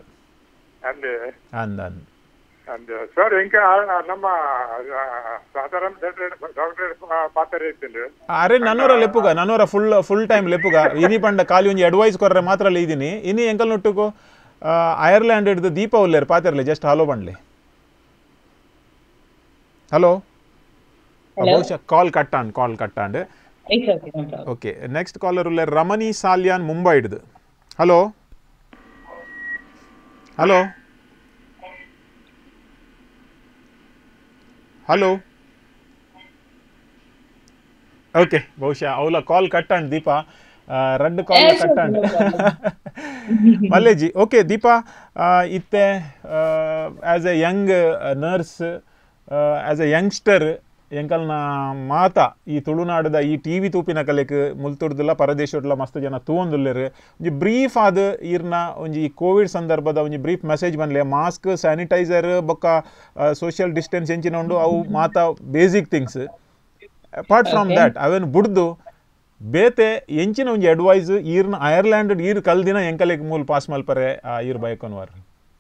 And sir inka namma sadaram doctor pathare ittinde are nanora leppuga nanora full time leppuga ini panda kali onji advice korre matra le idini ini enkal nottuko Ireland iddu Deepa uller pathirle just hello bandle. Hello. ಬಹುಶಃ call cut ಆಂಡ್. Okay next caller ಉಳ್ಳ ರಮಣಿ ಸಾಲ್ಯಾನ್ ಮುಂಬೈ ಹಿಡ್ದು. Hello hello hello. Okay ಬಹುಶಃ ಅವಳ call cut ಆಂಡ್ ದೀಪಾ ರಡ್ಡು call cut ಆಂಡ್ ಮಲ್ಲೇಜಿ. ಓಕೆ ದೀಪಾ ಇತ್ತೆ as a young nurse as a youngster ಎಂಕಲ್ನ ಮಾತ ಈ ತುಳುನಾಡದ ಈ ಟಿವಿ ತೂಪಿನ ಕಲೆಕ್ ಮುಲ್ತುಡ್ದಲ್ಲ ಪರದೇಶಡ್ಲ ಮಸ್ತ್ ಜನ ತೂವೊಂದುಲ್ಲೆರ್ ಒಂಜಿ ಬ್ರೀಫ್ ಆದ್ ಈರ್ನ ಒಂಜಿ ಕೋವಿಡ್ ಸಂದರ್ಭದ ಒಂಜಿ ಬ್ರೀಫ್ ಮೆಸೇಜ್ ಬನ್ಲೆ ಮಾಸ್ಕ್ ಸ್ಯಾನಿಟೈಸರ್ ಬೊಕ್ಕ ಸೋಷಿಯಲ್ ಡಿಸ್ಟೆನ್ಸ್ ಎಂಚಿನ ಉಂಡು ಅವು ಮಾತ basic things. Apart from that ಅವೇನು ಬುಡ್ದು ಬೇತೆ ಎಂಚಿನ ಒಂಜಿ ಅಡ್ವೈಸ್ ಈರ್ನ ಐರ್ಲ್ಯಾಂಡ್ ಈರ್ ಕಲ್ದಿನ ಎಂಕಲೆಗ್ ಮೂಲ್ ಪಾಸ್ ಮಲ್ಪರೆ ಈರ್ ಬಯಕೊನ್ವಾರ್.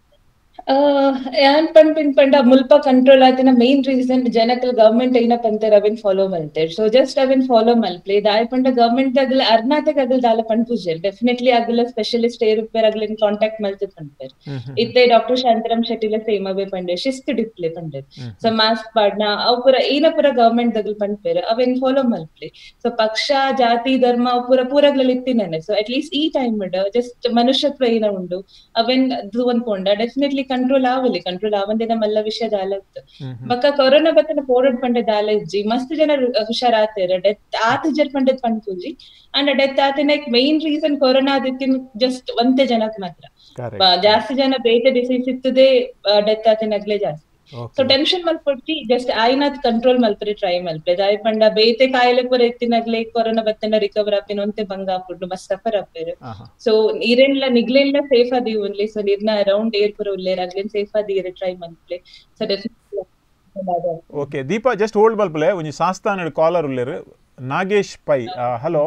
ಯಾನ್ ಪಂಡ ಮುಲ್ಪ ಕಂಟ್ರೋಲ್ ಆತಿನ ಮೇನ್ ರೀಸನ್ ಜನಕಲ್ ಗವರ್ಮೆಂಟ್ ಐನ ಪಂತರ್ ಅವೆನ್ ಫಾಲೋ ಮಲ್ತೇರ್. ಸೊ ಜಸ್ಟ್ ಅವೆನ್ ಫಾಲೋ ಮಲ್ಪ್ಲೆ ದಾಯ್ ಪಂಡ ಗವರ್ಮೆಂಟ್ ಆಗಲ ಅರ್ನಾಟಕ ಆಗಲ್ ದಾಲ ಪಂಪುಜೆರ್ ಡೆಫಿನೆಟ್ಲಿ ಆಗಲ ಸ್ಪೆಷಲಿಸ್ಟ್ ಏರುಪೇರ್ ಆಗಲಿನ್ ಕಾಂಟ್ಯಾಕ್ಟ್ ಮಲ್ತ ಪಂಪೇರ್. ಇತ್ತೆ ಡಾಕ್ಟರ್ ಶಾಂತರಾಮ್ ಶೆಟ್ಟಿಲ ಸೇಮವೇ ಪಂಡೆ ಶಿಸ್ತು ಡಿಪ್ಲೆ ಪಂಡೆ. ಸೊ ಮಾಸ್ಕ್ ಪಾಡ್ನ ಅವು ಪುರ ಏನ ಪುರ ಗವರ್ಮೆಂಟ್ ದಗಲ್ ಪಂಪೇರ್ ಅವೆನ್ ಫಾಲೋ ಮಲ್ಪ್ಲೆ. ಸೊ ಪಕ್ಷ ಜಾತಿ ಧರ್ಮ ಪುರ ಪೂರಗ್ಲಲ್ಲಿ ಇತ್ತಿನೇನೆ. ಸೊ ಅಟ್ ಲೀಸ್ಟ್ ಈ ಟೈಮ್ ಜಸ್ಟ್ ಮನುಷ್ಯತ್ವ ಏನ ಉಂಡು ಅವೆನ್ ದುವನ್ ಪೋಂಡ ಡೆಫಿನೆಟ್ಲಿ ಕಂಟ್ರೋಲ್ ಆವಂದೆ ನಮ್ಮಲ್ಲ ವಿಷಯ ದಾಲತ್ತು. ಬಕ್ಕ ಕೊರೋನಾ ಬತ್ತನ ಫಾರ್ವರ್ಡ್ ಪಂಡೆ ದಾಲ ಇಜ್ಜಿ ಮಸ್ತ್ ಜನ ಹುಷಾರ್ ಆತೇರ ಡೆತ್ ಆತ ಜರ್ ಪಂಡೆದ್ ಪಂಪುಜಿ ಅಂಡ್ ಡೆತ್ ಆತಿನ ಮೇನ್ ರೀಸನ್ ಕೊರೋನಾ ಆದಿತ್ತಿನ ಜಸ್ಟ್ ಒಂದೇ ಜನಕ್ ಮಾತ್ರ. ಜಾಸ್ತಿ ಜನ ಬೇತೆ ಡಿಸೀಸ್ ಇತ್ತದೇ ಡೆತ್ ಆತಿನಾಗ್ಲೇ ಜಾಸ್ತಿ. ಸೊ ಟೆನ್ಷನ್ ಮಲ್ಪೊಟ್ಟಿ ಜಸ್ಟ್ ಆಯ್ನಾತ್ ಕಂಟ್ರೋಲ್ ಮಲ್ಪರೆ ಟ್ರೈ ಮಲ್ಪೆ ದಾಯ್ ಪಂಡ ಬೇತೆ ಕಾಯಿಲೆ ಪುರ ಎತ್ತಿನಾಗ್ಲೇ ಕೊರೋನಾ ಬತ್ತನ ರಿಕವರ್ ಆಪಿನ ಒಂತೆ ಭಂಗ ಆಪುಂಡು ಮಸ್ತ್ ಸಫರ್ ಆಪೇರು. ಸೊ ನೀರೆಲ್ಲ ನಿಗ್ಲೆಲ್ಲ ಸೇಫ್ ಆದಿ ಓನ್ಲಿ. ಸೊ ನೀರ್ನ ಅರೌಂಡ್ ಏರ್ ಪುರ ಉಲ್ಲೇರ್ ಆಗ್ಲೇನ್ ಸೇಫ್ ಆದಿ ಟ್ರೈ ಮಲ್ಪೆ. So definitely okay Deepa just hold ಮಲ್ಪಲೆ ಒಂಜಿ ಸಾಸ್ತಾನ ಕಾಲರ್ ಉಲ್ಲೇರ್ Nagesh Pai. Hello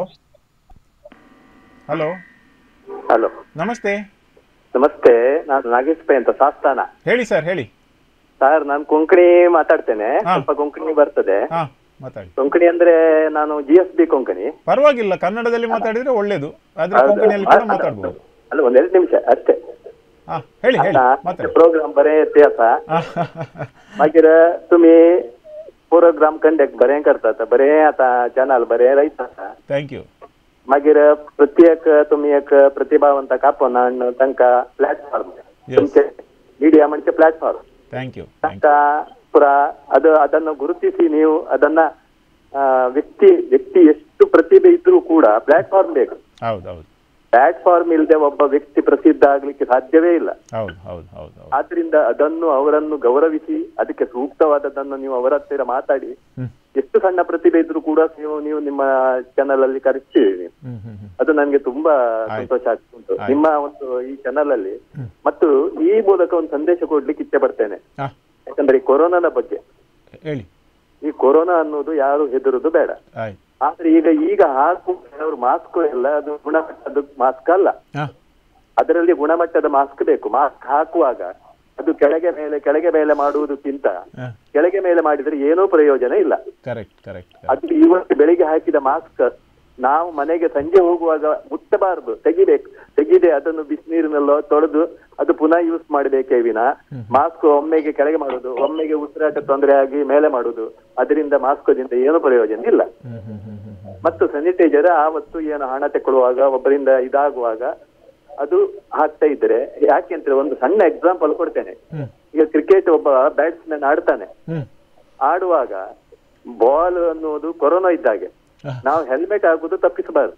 hello hello ನಮಸ್ತೆ. ನಾನು ನಾಗೇಶ್ ಪೈ ಅಂತ ಸಾಸ್ತಾನ. ಹೇಳಿ ಸರ್ ಹೇಳಿ. ಸರ್ ನಾನು ಕೊಂಕಣಿ ಮಾತಾಡ್ತೇನೆ, ಸ್ವಲ್ಪ ಕೊಂಕಣಿ ಬರ್ತದೆ. ಕೊಂಕಣಿ ಅಂದ್ರೆ ನಾನು GSB ಕೊಂಕಣಿ. ಪರವಾಗಿಲ್ಲ, ಕನ್ನಡದಲ್ಲಿ ಮಾತಾಡಿದ್ರೆ ಒಳ್ಳೇದು, ಆದ್ರೆ ಕೊಂಕಣಿಯಲ್ಲಿ ಕೂಡ ಮಾತಾಡಬಹುದು. ಅಲ್ಲ, ಒಂದ್ 2 ನಿಮಿಷ ಅಷ್ಟೇ. ಹೇಳಿ ಹೇಳಿ. ಪ್ರೋಗ್ರಾಮ್ ಬರೇ ಇತಿಹಾಸ मागीर तुम्ही प्रोग्राम कंडक्ट बरें करतात, बरें आता चॅनल बरें रयता. थँक्यू. मागीर प्रत्येक तुम्ही एक प्रतिभावंताक आपोवन तांकां प्लॅटफॉर्म तुमचे ಮೀಡಿಯಾ म्हणजे ಪ್ಲಾಟ್ಫಾರ್ಮ್. ಥ್ಯಾಂಕ್ಯೂ. ಪುರ ಅದನ್ನು ಗುರುತಿಸಿ ನೀವು ಅದನ್ನ ವ್ಯಕ್ತಿ ಎಷ್ಟು ಪ್ರತಿಭೆ ಇದ್ರೂ ಕೂಡ ಪ್ಲಾಟ್ಫಾರ್ಮ್ ಬೇಕು. ಹೌದೌದು. ಪ್ಲಾಟ್ಫಾರ್ಮ್ ಇಲ್ಲದೆ ಒಬ್ಬ ವ್ಯಕ್ತಿ ಪ್ರಸಿದ್ಧ ಆಗ್ಲಿಕ್ಕೆ ಸಾಧ್ಯವೇ ಇಲ್ಲ. ಹೌದು. ಆದ್ರಿಂದ ಅದನ್ನು ಅವರನ್ನು ಗೌರವಿಸಿ ಅದಕ್ಕೆ ಸೂಕ್ತವಾದದನ್ನು ನೀವು ಅವರ ಹತ್ತಿರ ಮಾತಾಡಿ, ಎಷ್ಟು ಸಣ್ಣ ಪ್ರತಿಭೆ ಇದ್ರೂ ಕೂಡ ನೀವು ನಿಮ್ಮ ಚಾನಲ್ ಅಲ್ಲಿ ಕರೆಸ್ತೀರಿ. ಅದು ನನಗೆ ತುಂಬಾ ಸಂತೋಷ ಆಗ್ತುಂಟು ನಿಮ್ಮ ಒಂದು ಈ ಚಾನಲ್ ಅಲ್ಲಿ. ಮತ್ತು ಈ ಮೂಲಕ ಒಂದು ಸಂದೇಶ ಕೊಡ್ಲಿಕ್ಕೆ ಇಚ್ಛೆ ಪಡ್ತೇನೆ. ಯಾಕಂದ್ರೆ ಈ ಕೊರೋನಾದ ಬಗ್ಗೆ ಹೇಳಿ. ಈ ಕೊರೋನಾ ಅನ್ನೋದು ಯಾರು ಹೆದರುದು ಬೇಡ. ಆದ್ರೆ ಈಗ ಹಾಕುವ ಮಾಸ್ಕ್ ಎಲ್ಲ ಅದು ಗುಣಮಟ್ಟದ ಮಾಸ್ಕ್ ಅಲ್ಲ, ಅದರಲ್ಲಿ ಗುಣಮಟ್ಟದ ಮಾಸ್ಕ್ ಬೇಕು. ಮಾಸ್ಕ್ ಹಾಕುವಾಗ ಅದು ಕೆಳಗೆ ಮೇಲೆ ಮಾಡುವುದಕ್ಕಿಂತ ಕೆಳಗೆ ಮೇಲೆ ಮಾಡಿದ್ರೆ ಏನೂ ಪ್ರಯೋಜನ ಇಲ್ಲ. ಅದು ಇವತ್ತು ಬೆಳಿಗ್ಗೆ ಹಾಕಿದ ಮಾಸ್ಕ್ ನಾವು ಮನೆಗೆ ಸಂಜೆ ಹೋಗುವಾಗ ಮುಟ್ಟಬಾರದು, ತೆಗಿದೆ ಅದನ್ನು ಬಿಸಿನೀರಿನಲ್ಲೋ ತೊಳೆದು ಅದು ಪುನಃ ಯೂಸ್ ಮಾಡಬೇಕೇ ವಿನ ಮಾಸ್ಕ್ ಒಮ್ಮೆಗೆ ಕೆಳಗೆ ಮಾಡುದು, ಒಮ್ಮೆಗೆ ಉಸಿರಾಟ ತೊಂದರೆ ಆಗಿ ಮೇಲೆ ಮಾಡುದು, ಅದರಿಂದ ಮಾಸ್ಕ್ದಿಂದ ಏನು ಪ್ರಯೋಜನ ಇಲ್ಲ. ಮತ್ತು ಸ್ಯಾನಿಟೈಸರ್ ಆವತ್ತು ಏನು ಹಣ ತಗೊಳ್ಳುವಾಗ ಒಬ್ಬರಿಂದ ಇದಾಗುವಾಗ ಅದು ಹಾಕ್ತಾ ಇದ್ರೆ ಯಾಕೆಂದ್ರೆ ಒಂದು ಸಣ್ಣ ಎಕ್ಸಾಂಪಲ್ ಕೊಡ್ತೇನೆ. ಈಗ ಕ್ರಿಕೆಟ್ ಒಬ್ಬ ಬ್ಯಾಟ್ಸ್ಮನ್ ಆಡ್ತಾನೆ, ಆಡುವಾಗ ಬಾಲ್ ಅನ್ನೋದು ಕೊರೋನಾ ಇದ್ದಾಗೆ, ನಾವು ಹೆಲ್ಮೆಟ್ ಹಾಕುದು ತಪ್ಪಿಸಬಾರದು.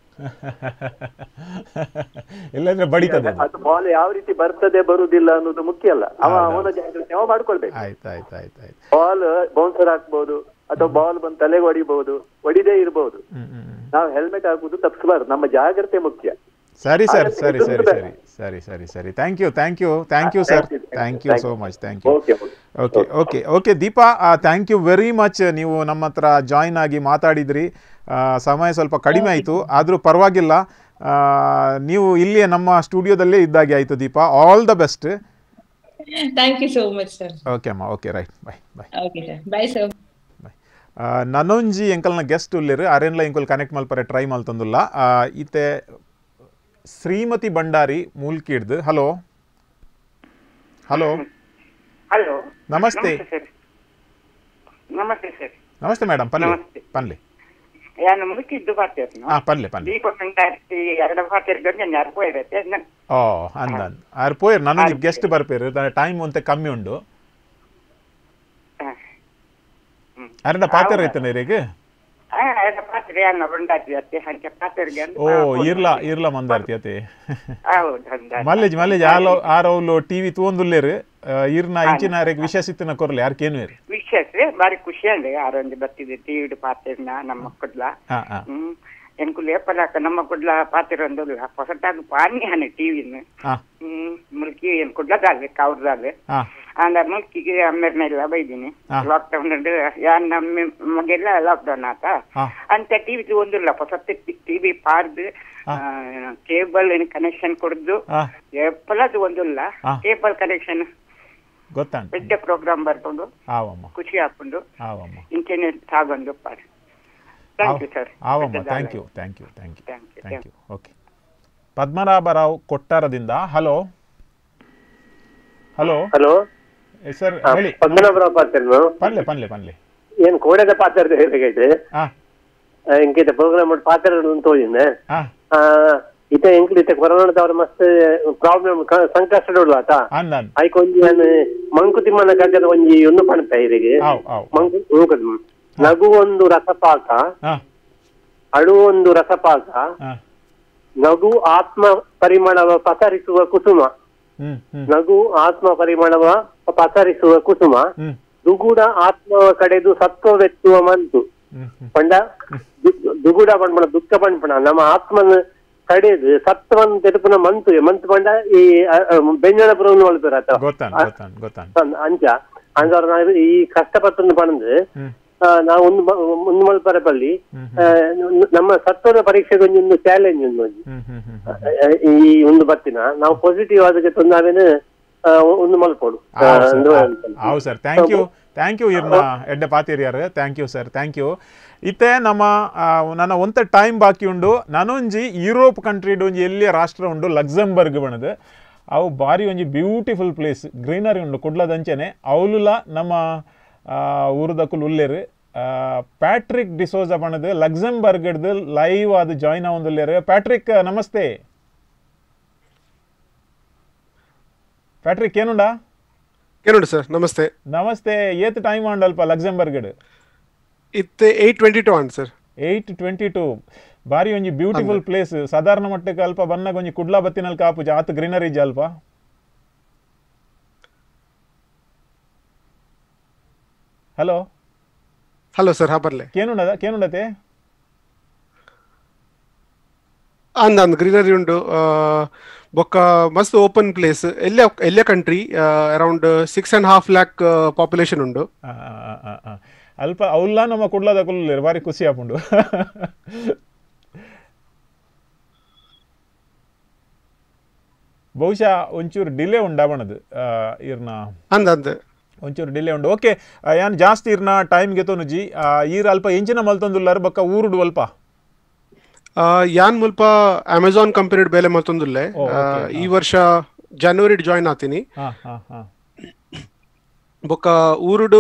ಇಲ್ಲಂದ್ರೆ ಬಡಿತದೆ ಅದು ಬಾಲ್ ಯಾವ ರೀತಿ ಬರ್ತದೆ ಬರುದಿಲ್ಲ ಅನ್ನೋದು ಮುಖ್ಯ ಅಲ್ಲ, ಅವನ ಜಾಗ್ರತೆ ಅವ ಮಾಡ್ಕೊಳ್ಬೇಕು. ಬಾಲ್ ಬೌನ್ಸರ್ ಹಾಕ್ಬಹುದು ಅಥವಾ ಬಾಲ್ ಬಂದು ತಲೆಗೆ ಹೊಡಿಬಹುದು, ಹೊಡಿದೇ ಇರಬಹುದು. ನಾವು ಹೆಲ್ಮೆಟ್ ಹಾಕುದು ತಪ್ಪಿಸಬಾರದು, ನಮ್ಮ ಜಾಗ್ರತೆ ಮುಖ್ಯ. ಸರಿ ಸರ್, ಸರಿ ಸರಿ ಸರಿ ಸರಿ ಸರಿ ಸರಿ thank you thank you thank you sir, thank you so much, thank you. Okay okay okay Deepa, thank you very much. ನೀವು ನಮ್ಮ ಹತ್ರ ಜಾಯ್ನ್ ಆಗಿ ಮಾತಾಡಿದ್ರಿ. ಸಮಯ ಸ್ವಲ್ಪ ಕಡಿಮೆ ಆಯಿತು, ಆದರೂ ಪರವಾಗಿಲ್ಲ. ನೀವು ಇಲ್ಲಿಯೇ ನಮ್ಮ ಸ್ಟುಡಿಯೋದಲ್ಲೇ ಇದ್ದಾಗೆ ಆಯಿತು Deepa. All the best. Thank you so much sir. Okay ಅಮ್ಮ, okay right, bye bye. Okay sir, bye sir. ನನೊಂಜಿ ಎಂಕಲ್ನ ಗೆಸ್ಟ್ ಉಲ್ಲೇರು ಅರೆನ್ಲ ಎಂಕಲ್ ಕನೆಕ್ಟ್ ಮಲ್ಪರೆ ಟ್ರೈ ಮಲ್ತಂದುಲ್ಲ. ಈತೆ ಶ್ರೀಮತಿ ಭಂಡಾರಿ ಮೂಲ್ಕಿಡ್ದು. ಹಲೋ ಹಲೋ ಹಲೋ, ನಮಸ್ತೆ. ನಮಸ್ತೆ ಸರ್. ನಮಸ್ತೆ ಮೇಡಮ್, ಪನ್ಲೆ ಪನ್ಲೆ ഞാൻ മുഴുക്കിട്ട് പാർട്ടിയായിരുന്നു. ആ പല്ലേ പല്ലേ. ഈ 2002 പാർട്ടിയായിരുന്നു ഞാൻ പോയത്. ಓ ಅಂದನ್ ಆರು ಪೋಯರ್ ನನಗೆ ಗೆಸ್ಟ್ ಬರ್ಪೇರು, ಟೈಮ್ ಒಂತೆ ಕಮ್ಮಿ ಉಂಡು. ಅರೆಂಡ ಪಾತ್ರ ಐತನ ಇರಿಗೆ. ಓ ಇರ್ಲ ಮಂದಾರ್ತಿ ಅತೆ ಮಲ್ಲೇಜ್ ಮಲ್ಲೇಜ್ ಆರೌಲು ಟಿವಿ ತೂಂದುಲ್ಲೇರು ಇರ್ನ ಇಂಚಿನ ವಿಷಯ ಸಿತ್ತಿನ ಕೊರ್ಲೆ ಯಾರ್ಕೇನು ವಿಷಯ ಬಾರಿ ಖುಷಿ ಅಂದೆ ಆರೊಂದು ಬರ್ತಿದ್ದೆ ಟಿವಿ ಪಾತಿರ್ನ ನಮ್ಮ ಕೊಡ್ಲ ಎನ್ಕು ಲೇಪಲಾಕ ನಮ್ಮ ಕೊಡ್ಲ ಪಾತಿರೊಂದು ಹೊಸಟಾಗ ಪಾನಿ ಹನೆ ಟಿವಿನ ಮುಲ್ಕಿ ಏನ್ ಕೊಡ್ಲದಾಗ್ಲಿ ಕವ್ರದಾಗ್ಲಿ ಅಂದ ಮುಲ್ಕಿಗೆ ಅಮ್ಮೆರ್ನೆಲ್ಲ ಬೈದಿನಿ. ಲಾಕ್ಡೌನ್ ಯಾನ್ ನಮಗೆಲ್ಲ ಲಾಕ್ಡೌನ್ ಆತ ಅಂತ ಟಿವಿ ಒಂದಿಲ್ಲ ಹೊಸತ್ತೆ ಟಿವಿ ಪಾರ್ದು ಕೇಬಲ್ ಕನೆಕ್ಷನ್ ಕೊಡ್ದು ಎಪ್ಪಲದು ಒಂದಿಲ್ಲ ಕೇಬಲ್ ಕನೆಕ್ಷನ್ ಗೊತ್ತಾಂತ ಪೆದ್ದ ಪ್ರೋಗ್ರಾಮ್ ಬರ್ಕೊಂಡು ಖುಷಿ ಹಾಕೊಂಡು ಇಂಟರ್ನೆಟ್ ಸಾಗೊಂದು ಪಾರ್. Thank you sir. Thank you thank you thank you thank you. Okay, Padmanabharao ಕೊಟ್ಟಾರದಿಂದ. ಹಲೋ ಹಲೋ ಹಲೋ ಸರ್ ಹೇಳಿ. ಪದ್ಮನಾಭರಾವ್ ಪಾತ್ರ ಪನ್ಲೆ ಪನ್ಲೆ ಪನ್ಲೆ ಏನ್ ಕೋಣದ ಪಾತ್ರ ಹೇಗೆ ಇಂಕಿತ ಪ್ರೋಗ್ರಾಮ್ ಪಾತ್ರ ತೋಜಿನ ಇತ ಎಂಕ್ಲಿತ ಕೊರೋನಾದವ್ರ ಮಸ್ತ್ ಪ್ರಾಬ್ಲಮ್ ಸಂಕಷ್ಟ ಉಳ್ಳಾತ ಐಕ್ ಒಂಜಿ ನಾನು ಮಂಕುತಿಮ್ಮನ ಕಥೆದ ಒಂಜಿ ಒಂದು ಪಣತ ಇರಿಗೆ ಮಂಕು ನಗು ಒಂದು ರಸಪಾಕ, ಅಳು ಒಂದು ರಸಪಾಕ, ನಗು ಆತ್ಮ ಪರಿಮಳವ ಪಸರಿಸುವ ಕುಸುಮ, ನಗು ಆತ್ಮ ಪರಿಮಳವ ಪಸರಿಸುವ ಕುಸುಮ, ದುಗುಡ ಆತ್ಮವ ಕಡೆದು ಸತ್ವವೆತ್ತುವ ಮಂತು ಪಂಡ ದುಗುಡ ಪಂಪಣ ದುಃಖ ಪಂಪಣ ನಮ್ಮ ಆತ್ಮನ ಕಡೆದು ಸತ್ವನ್ ತೆರುಪುನ ಮಂತು ಮಂತು ಪಂಡ ಈ ಬೆಂಜನ ಪುರವನ್ನು ಒಳಪೇರ ಅಂಚ ಅಂಚವ್ರ ಈ ಕಷ್ಟಪಟ್ಟು ಪಣದು ನಾವು ಒಂದು ಮಲ್ಪರ ಬಲ್ಲಿ ನಮ್ಮ ಸತ್ವದ ಪರೀಕ್ಷೆಗೆ ಒಂದು ಚಾಲೆಂಜ್ ಈ ಒಂದು ಬತ್ತಿನ ನಾವು ಪಾಸಿಟಿವ್ ಆದಕ್ಕೆ ತಂದಾವೇನು ಒಂದು ಮಲ್ಪೋಡು. ಹೌದು ಸರ್, ಥ್ಯಾಂಕ್ ಯು ಇರ್ನ ಎಡ್ಡೆ ಪಾತಿರಿಯಾರು. Thank you sir, thank you. ಇತ್ತೆ ನಮ್ಮ ನನ್ನ ಒಂತ ಟೈಮ್ ಬಾಕಿ ಉಂಡು. ನಾನೊಂಜಿ ಯುರೋಪ್ ಕಂಟ್ರಿಡ್ ಒಂಜಿ ಎಲ್ಲಿಯ ರಾಷ್ಟ್ರ ಉಂಡು ಲಕ್ಸಂಬರ್ಗ್ ಬಣದು. ಅವು ಬಾರಿ ಒಂಜಿ ಬ್ಯೂಟಿಫುಲ್ ಪ್ಲೇಸ್, ಗ್ರೀನರಿ ಉಂಡು ಕುಡ್ಲದಂಚೆನೆ. ಅವಲುಲ ನಮ್ಮ ಊರದಕ್ಕೂ ಉಲ್ಲೇರು ಪ್ಯಾಟ್ರಿಕ್ ಡಿಸೋಜ ಬಣದು ಲಕ್ಸಂಬರ್ಗ್ದು ಲೈವ್ ಅದು ಜಾಯ್ನ್ ಆವೊಂದುಲ್ಲೇರು. ಪ್ಯಾಟ್ರಿಕ್ ನಮಸ್ತೆ. ಪ್ಯಾಟ್ರಿಕ್ ಏನುಂಡಾ? ಏನುಂಡು ಸರ್, ನಮಸ್ತೆ. ನಮಸ್ತೆ. ಏತ್ ಟೈಮ್ ಆಂಡಲ್ಪ ಲಕ್ಸಂಬರ್ಗ್ಡ್? ಇತ್ತೆ 8:22 ಆಂಡ್ ಸರ್. 8:22 ಬಾರಿ ಒಂಜಿ ಬ್ಯೂಟಿಫುಲ್ ಪ್ಲೇಸ್. ಸಾಧಾರಣ ಮಟ್ಟಕ್ಕೆ ಅಲ್ಪ ಬನ್ನಾಗ ಒಂಜಿ ಕುಡ್ಲಾ ಬತ್ತಿನಲ್ಲಿ ಕಾಪುಜ ಆತ್ ಗ್ರೀನರಿ ಇಜ್ಜ ಅಲ್ಪ. ಹಲೋ ಹಲೋ ಸರ್, ಹಾ ಬರ್ಲೆ. ಕೇನುಂಡತೆ ಅಂದ್ ಗ್ರೀನರಿ ಉಂಡು ಬೊಕ್ಕ ಮಸ್ತ್ ಓಪನ್ ಪ್ಲೇಸ್. ಎಲ್ಲ ಕಂಟ್ರಿ ಅರೌಂಡ್ 6.5 lakh ಪಾಪ್ಯುಲೇಷನ್ ಉಂಡು. ಅಲ್ಪ ಅವಲ್ಲ ನಮ್ಮ ಕುಡ್ಲದ ಕುಲ್ಲ ಬಾರಿ ಖುಷಿ ಆಪುಂಡು. ಬಹುಶಃ ಒಂಚೂರು ಡಿಲೇ ಉಂಡಾವಣದು ಇರ್ನ ಅಂದ್ ಒಂಚೂರು ಡಿಲೇ ಉಂಡು. ಓಕೆ, ಯಾನ್ ಜಾಸ್ತಿ ಇರ್ನ ಟೈಮ್ಗೆ ತೊನುಜಿ ಈರ್ ಅಲ್ಪ ಎಂಚಿನ ಮಲ್ತೊಂದುಲ್ಲಾರ ಬೊಕ್ಕ ಊರುಡು ಅಲ್ಪ ಯಾನ್ ಮುಲ್ಪ ಅಮೆಜಾನ್ ಕಂಪನಿ ಬೇಲೆ ಮಲ್ತೊಂದುಲ್ಲೆ. ಈ ವರ್ಷ ಜನವರಿ ಜಾಯ್ನ್ ಆತೀನಿ. ಬೊಕ್ಕ ಊರುಡು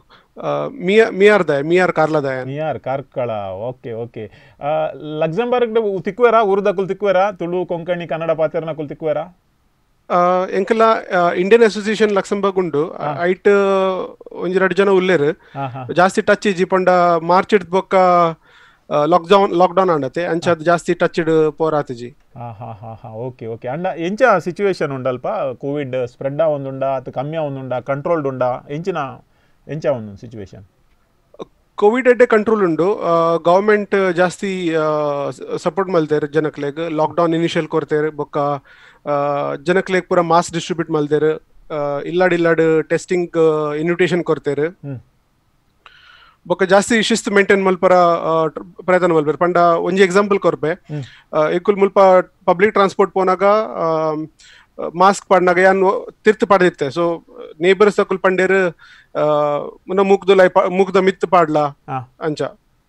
ಮಿಯಾರ್ ಕಾರ್ಕಳ. Okay okay. ಲಕ್ಸಂಬರ್ಗ್ ತಿಕ್ಕುವೆರಾ ಊರುದಕ್ಕುಲ್ ತಿಕ್ಕುವೆರಾ? ತುಳು ಕೊಂಕಣಿ ಕನ್ನಡ ಪಾತೆರ್ನಕುಲ್ ತಿಕ್ಕುವೆರಾ? ಎಂಕಲ ಇಂಡಿಯನ್ ಅಸೋಸಿಯೇಷನ್ ಲಕ್ಸಂಬರ್ಗ್ ಉಂಡು ಐಟ್ ಒಂಜಿ 2 ಜನ ಉಲ್ಲೇರು ಜಾಸ್ತಿ ಟಚ್ ಇಜ್ಜಿ ಪಂಡ ಮಾರ್ಚ್ ಇಡ್ ಬೊಕ್ಕ ಲಾಕ್ಡೌನ್ ಆಂಡತೆ ಅಂಚ ಜಾಸ್ತಿ ಟಚ್ ಇಡ್ ಪೋರಾತಿಜಿ. ಓಕೆ ಓಕೆ ಅಂಡ ಎಂಚ ಸಿಚುವೇಶನ್ ಉಂಡಲ್ಪ ಕೋವಿಡ್ ಸ್ಪ್ರೆಡ್ ಆವೊಂದುಂಡ ಅತ್ ಕಮ್ಮಿ ಆವೊಂದುಂಡ ಕಂಟ್ರೋಲ್ಡ್ ಉಂಡ ಎಂಚ ಒಂದು ಸಿಚುವೇಶನ್? ಕೋವಿಡ್ ಎಡ್ಡೆ ಕಂಟ್ರೋಲ್ ಉಂಡು. ಗವರ್ಮೆಂಟ್ ಜಾಸ್ತಿ ಸಪೋರ್ಟ್ ಮಲ್ದೇರು ಜನಕ್ಲೆಗ್. ಲಾಕ್ಡೌನ್ ಇನಿಷಿಯಲ್ ಕೊರ್ತೇರು ಬೊಕ್ಕ ಜನಕ್ಲೆಗ್ ಪೂರ ಮಾಸ್ ಡಿಸ್ಟ್ರಿಬ್ಯೂಟ್ ಮಲ್ದೇರು. ಇಲ್ಲಾಡ್ ಟೆಸ್ಟಿಂಗ್ ಇನ್ವಿಟೇಷನ್ ಕೊರ್ತೇರು ಬೊಕ್ಕ ಜಾಸ್ತಿ ಶಿಸ್ತು ಮೇಂಟೈನ್ ಮಲ್ಪರ ಪ್ರಯತ್ನ ಮಲ್ಪೇರು. ಪಂಡ ಒಂಜಿ ಎಕ್ಸಾಂಪಲ್ ಕೊರ್ಪೆ ಇಕ್ಕುಲ್ ಮುಲ್ಪ ಪಬ್ಲಿಕ್ ಟ್ರಾನ್ಸ್ಪೋರ್ಟ್ ಪೋನಾಗ ಮಾಸ್ಕ್ ಪಾಡ್ನಾಗ ಯಾನ್ ತಿರ್ತು ಪಾಡ್ದಿತ್ತೆ. ಸೊ ನೇಬರ್ಸ್ ತಕುಲ್ ಪಂಡೇರು ಮುನ್ನ ಮೂಗ್ದ ಮಿತ್ ಪಾಡ್ಲಾ ಅಂಚ.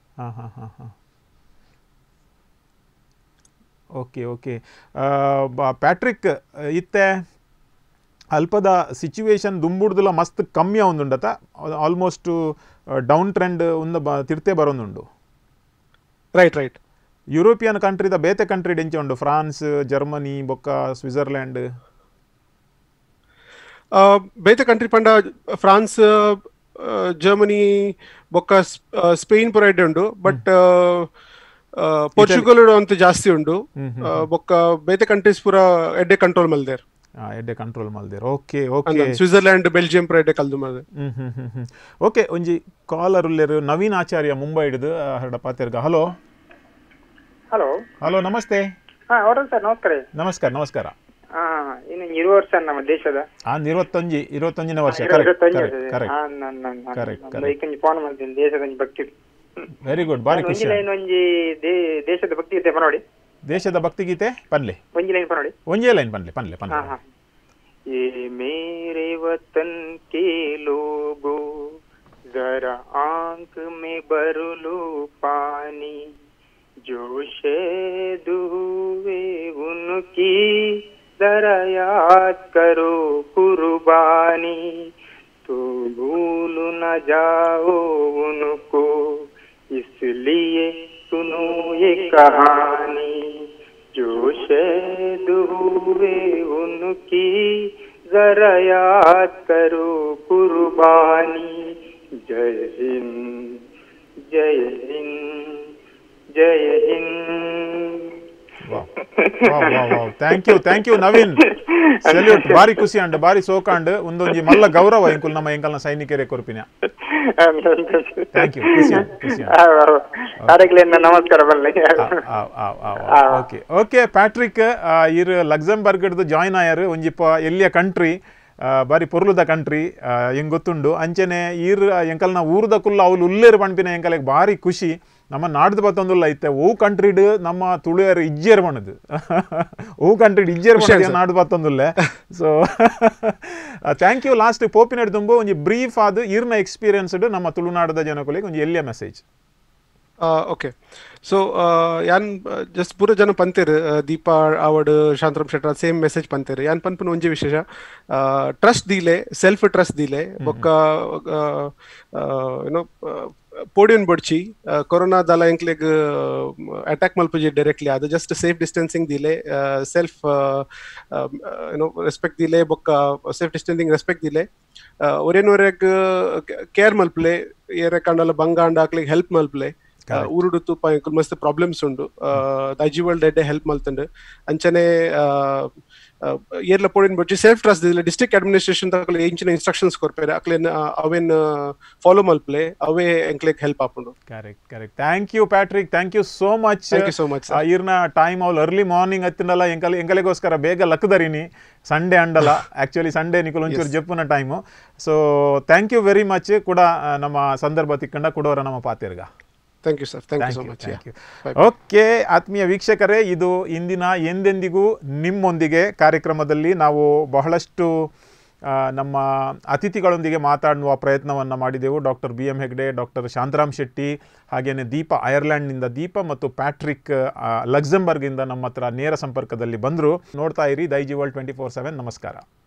ಓಕೆ ಓಕೆ ಪ್ಯಾಟ್ರಿಕ್ ಇತ್ತೆ ಅಲ್ಪದ ಸಿಚುವೇಶನ್ ದುಂಬುಡ್ದುಲ ಮಸ್ತ್ ಕಮ್ಮಿ ಆವೊಂದುಂಡತ ಆಲ್ಮೋಸ್ಟ್ ಡೌನ್ ಟ್ರೆಂಡ್ ತಿರ್ತೆ ಬರೋಂದುಂಡು. ರೈಟ್ ಯುರೋಪಿಯನ್ ಕಂಟ್ರಿದ ಬೇತೆ ಕಂಟ್ರಿ ಎಂಚ ಉಂಡು? ಫ್ರಾನ್ಸ್, ಜರ್ಮನಿ ಬೊಕ್ಕ ಸ್ವಿಟ್ಜರ್ಲ್ಯಾಂಡ್ ಬೇತೆ ಕಂಟ್ರಿ ಪಂಡ ಫ್ರಾನ್ಸ್, ಜರ್ಮನಿ ಬೊಕ್ಕ ಸ್ಪೇನ್ ಪೂರ ಎಡ್ಡೆ ಉಂಡು. ಬಟ್ ಪೋರ್ಚುಗಲ್ ಅಂತ ಜಾಸ್ತಿ ಉಂಡು. ಬೊಕ್ಕ ಬೇತೆ ಕಂಟ್ರೀಸ್ ಪೂರ ಎಡ್ಡೆ ಕಂಟ್ರೋಲ್ ಮಲ್ದೇರ್. Okay okay. ಸ್ವಿಟ್ಜರ್ಲ್ಯಾಂಡ್, ಬೆಲ್ಜಿಯಂ ಪೂರ ಎಡ್ಡೆ ಕಲ್ದು ಮಲ್ದೆ. ಓಕೆ ಒಂಜಿ ಕಾಲರ್ ಉಲ್ಲೇರು ನವೀನ್ ಆಚಾರ್ಯ ಮುಂಬೈ ಹಿಡಿದು ಹರಡ ಪಾತೆರ್ಗ. ಹಲೋ ಹಲೋ ನಮಸ್ತೆ. ಸರ್ ನಮಸ್ಕಾರ. ನಮಸ್ಕಾರ. ಇನ್ನು 20 ವರ್ಷ ನಮ್ಮ ದೇಶದ 21ನೇ ವರ್ಷ. ಫೋನ್ ಮಾಡ್ತೀನಿ ದೇಶದ ಭಕ್ತಿ. ವೆರಿ ಗುಡ್, ಬಾರಿ ಖುಷಿ. ಒಂಜಿ ದೇಶದ ಭಕ್ತಿ ಗೀತೆ ಪನೋಡಿ. ದೇಶದ ಭಕ್ತಿ ಗೀತೆ ಪನ್ಲೆ ಒಂಜಿ ಲೈನ್ ಪನೋಡಿ. ಒಂಜೇ ಲೈನ್ ಪನ್ಲೆ. ये मेरे वतन के लोगों जरा आंख में भर लो पानी, जो शहीद हुए उनकी जरा याद करो कुर्बानी, तो भूल न जाओ उनको इसलिए सुनो ये कहानी, जो शहीद हुए उनकी जरा याद करो कुर्बानी. जय हिंद जय हिंद जय Hind. Thank you Naveen. Salute. ಬಾರಿ ಖುಷಿ ಅಂಡ್ ಬಾರಿ ಸೋಕಾಂಡ್ ಒಂದೊಂಜಿ ಮಲ್ಲ ಗೌರವ ಇಂಕುಲ್ ನಮ್ಮ ಎಂಕಲ್ನ ಸೈನಿಕರೇ ಕೊರ್ಪಿನ. Thank you. ನಮಸ್ಕಾರ. ಓಕೆ ಪ್ಯಾಟ್ರಿಕ್ ಇರ್ ಲಕ್ಸಂಬರ್ಗ್ದು ಜಾಯ್ನ್ ಆಯರ್ ಒಂಜಿಪ್ಪ ಎಲ್ಲಿಯ ಕಂಟ್ರಿ ಬಾರಿ ಪೊರ್ಲುದ ಕಂಟ್ರಿ ಹೆಂಗ್ ಗೊತ್ತುಂಡು. ಅಂಚನೆ ಈರ್ ಎಂಕಲ್ನ ಊರ್ದ ಕುಲ್ಲ ಅವ್ಲು ಉಲ್ಲೇರು ಪಣ್ಪಿನ ಎಂಕಲಿಗೆ ಬಾರಿ ಖುಷಿ. ನಮ್ಮ ನಾಡ್ದು ಬತ್ತೊಂದುಲ್ಲ ಐತೆ ಓ ಕಂಟ್ರಿಡ್ ನಮ್ಮ ತುಳುಯರು ಇಜ್ಜೇರ್ ಬಣ್ಣದು ಓ ಕಂಟ್ರಿಡ್ ಇಜ್ಜೇರ್ ಬಣ್ಣ ನಾಡ್ದು ಬತ್ತೊಂದುಲ್ಲೆ. So thank you. ಲಾಸ್ಟ್ ಪೋಪಿನಡ್ ತುಂಬ ಒಂಜಿ ಬ್ರೀಫ್ ಆದ ಈರ್ನ ಎಕ್ಸ್ಪೀರಿಯನ್ಸ್ಡ್ ನಮ್ಮ ತುಳುನಾಡದ ಜನಗಳಿಗೆ ಒಂಜಿ ಎಲ್ಲಿಯ ಮೆಸೇಜ್. ಓಕೆ. ಸೊ ಯಾನ್ ಜಸ್ಟ್ ಪೂರ ಜನ ಪಂತೇರು ದೀಪಾ ಆವಡ್ ಶಾಂತರಾಮ್ ಶೆಟ್ರ ಸೇಮ್ ಮೆಸೇಜ್ ಪಂತೇರು. ಯಾನ್ ಪನ್ಪುನ ಒಂಜಿ ವಿಶೇಷ ಟ್ರಸ್ಟ್ ದೀಲೆ, ಸೆಲ್ಫ್ ಟ್ರಸ್ಟ್ ದೀಲೆ ಬೊಕ್ಕ ಏನೋ ಪೋಡಿಯನ್ ಬಡ್ಚಿ ಕೊರೋನಾ ದಾಲ ಎಂಕ್ಲೆಗ್ ಅಟ್ಯಾಕ್ ಮಲ್ಪುಜಿ ಡೈರೆಕ್ಟ್ಲಿ ಅದು ಜಸ್ಟ್ ಸೇಫ್ ಡಿಸ್ಟೆನ್ಸಿಂಗ್ ದಿಲೆ, ಸೆಲ್ಫ್ ಏನೋ ರೆಸ್ಪೆಕ್ಟ್ ದಿಲೆ ಬೊಕ್ಕ ಸೇಫ್ ಡಿಸ್ಟೆನ್ಸಿಂಗ್ ರೆಸ್ಪೆಕ್ಟ್ ದಿಲೆ, ಒರೇನೊರೆಗ್ ಕೇರ್ ಮಲ್ಪಲೆ ಏರೆ ಕಂಡಲ ಬಂಗಾಂಡ ಹಾಕ್ಲಿಗೆ ಹೆಲ್ಪ್ ಮಲ್ಪಲೆ ಊರುಡು ತೂಪ ಮಸ್ತ್ ಪ್ರಾಬ್ಲಮ್ಸ್ ಉಂಡು. ದೈಜಿ ವರ್ಲ್ಡ್ ಎಡ್ಡೆ ಹೆಲ್ಪ್ ಮಲ್ತಂಡು ಅಂಚನೆ ಏರ್ಲ ಪೋಡಿನ್ ಬಡ್ಚಿ ಸೆಲ್ಫ್ ಟ್ರಸ್ಟ್ ದಿಲೆ ಡಿಸ್ಟ್ರಿಕ್ಟ್ ಅಡ್ಮಿನಿಸ್ಟ್ರೇಷನ್ ತಕಲೆ ಇಂಚಿನ ಇನ್ಸ್ಟ್ರಕ್ಷನ್ಸ್ ಕೊರ್ಪೇರೆ ಅಕ್ಲೇನ್ ಅವೇನ್ ಫಾಲೋ ಮಲ್ಪಲೆ ಅವೇ ಎಂಕ್ಲೆಗ್ ಹೆಲ್ಪ್ ಆಪುಂಡು. Correct. Thank you Patrick. Thank you so much. ಈರ್ನ ಟೈಮ್ ಅವ್ಲು ಅರ್ಲಿ ಮಾರ್ನಿಂಗ್ ಹತ್ತಿನಲ್ಲ ಎಂಕಲೆಗೋಸ್ಕರ ಬೇಗ ಲಕ್ಕದರಿನಿ. ಸಂಡೇ ಅಂಡಲ್ಲ ಆಕ್ಚುಲಿ ಸಂಡೇ ನಿಕುಲ್ ಒಂಚೂರು ಜಪ್ಪುನ time. So thank you very much. ಕೂಡ ನಮ್ಮ ಸಂದರ್ಭ ತಿಕ್ಕಂಡ ಕೊಡೋರ ನಮ್ಮ ಪಾತಿರ್ಗ. Thank you sir. Thank you so much. Okay ಆತ್ಮೀಯ ವೀಕ್ಷಕರೇ, ಇದು ಇಂದಿನ ಎಂದೆಂದಿಗೂ ನಿಮ್ಮೊಂದಿಗೆ ಕಾರ್ಯಕ್ರಮದಲ್ಲಿ ನಾವು ಬಹಳಷ್ಟು ನಮ್ಮ ಅತಿಥಿಗಳೊಂದಿಗೆ ಮಾತಾಡುವ ಪ್ರಯತ್ನವನ್ನು ಮಾಡಿದೆವು. Doctor BM Hegde, doctor Shantaram Shetty, ಹಾಗೆಯೇ ದೀಪಾ ಐರ್ಲೆಂಡ್ನಿಂದ ದೀಪಾ ಮತ್ತು ಪ್ಯಾಟ್ರಿಕ್ ಲಕ್ಸಂಬರ್ಗಿಂದ ನಮ್ಮ ಹತ್ರ ನೇರ ಸಂಪರ್ಕದಲ್ಲಿ ಬಂದರು. ನೋಡ್ತಾ ಇರಿ ದೈಜಿ ವರ್ಲ್ಡ್ 24/7. ನಮಸ್ಕಾರ.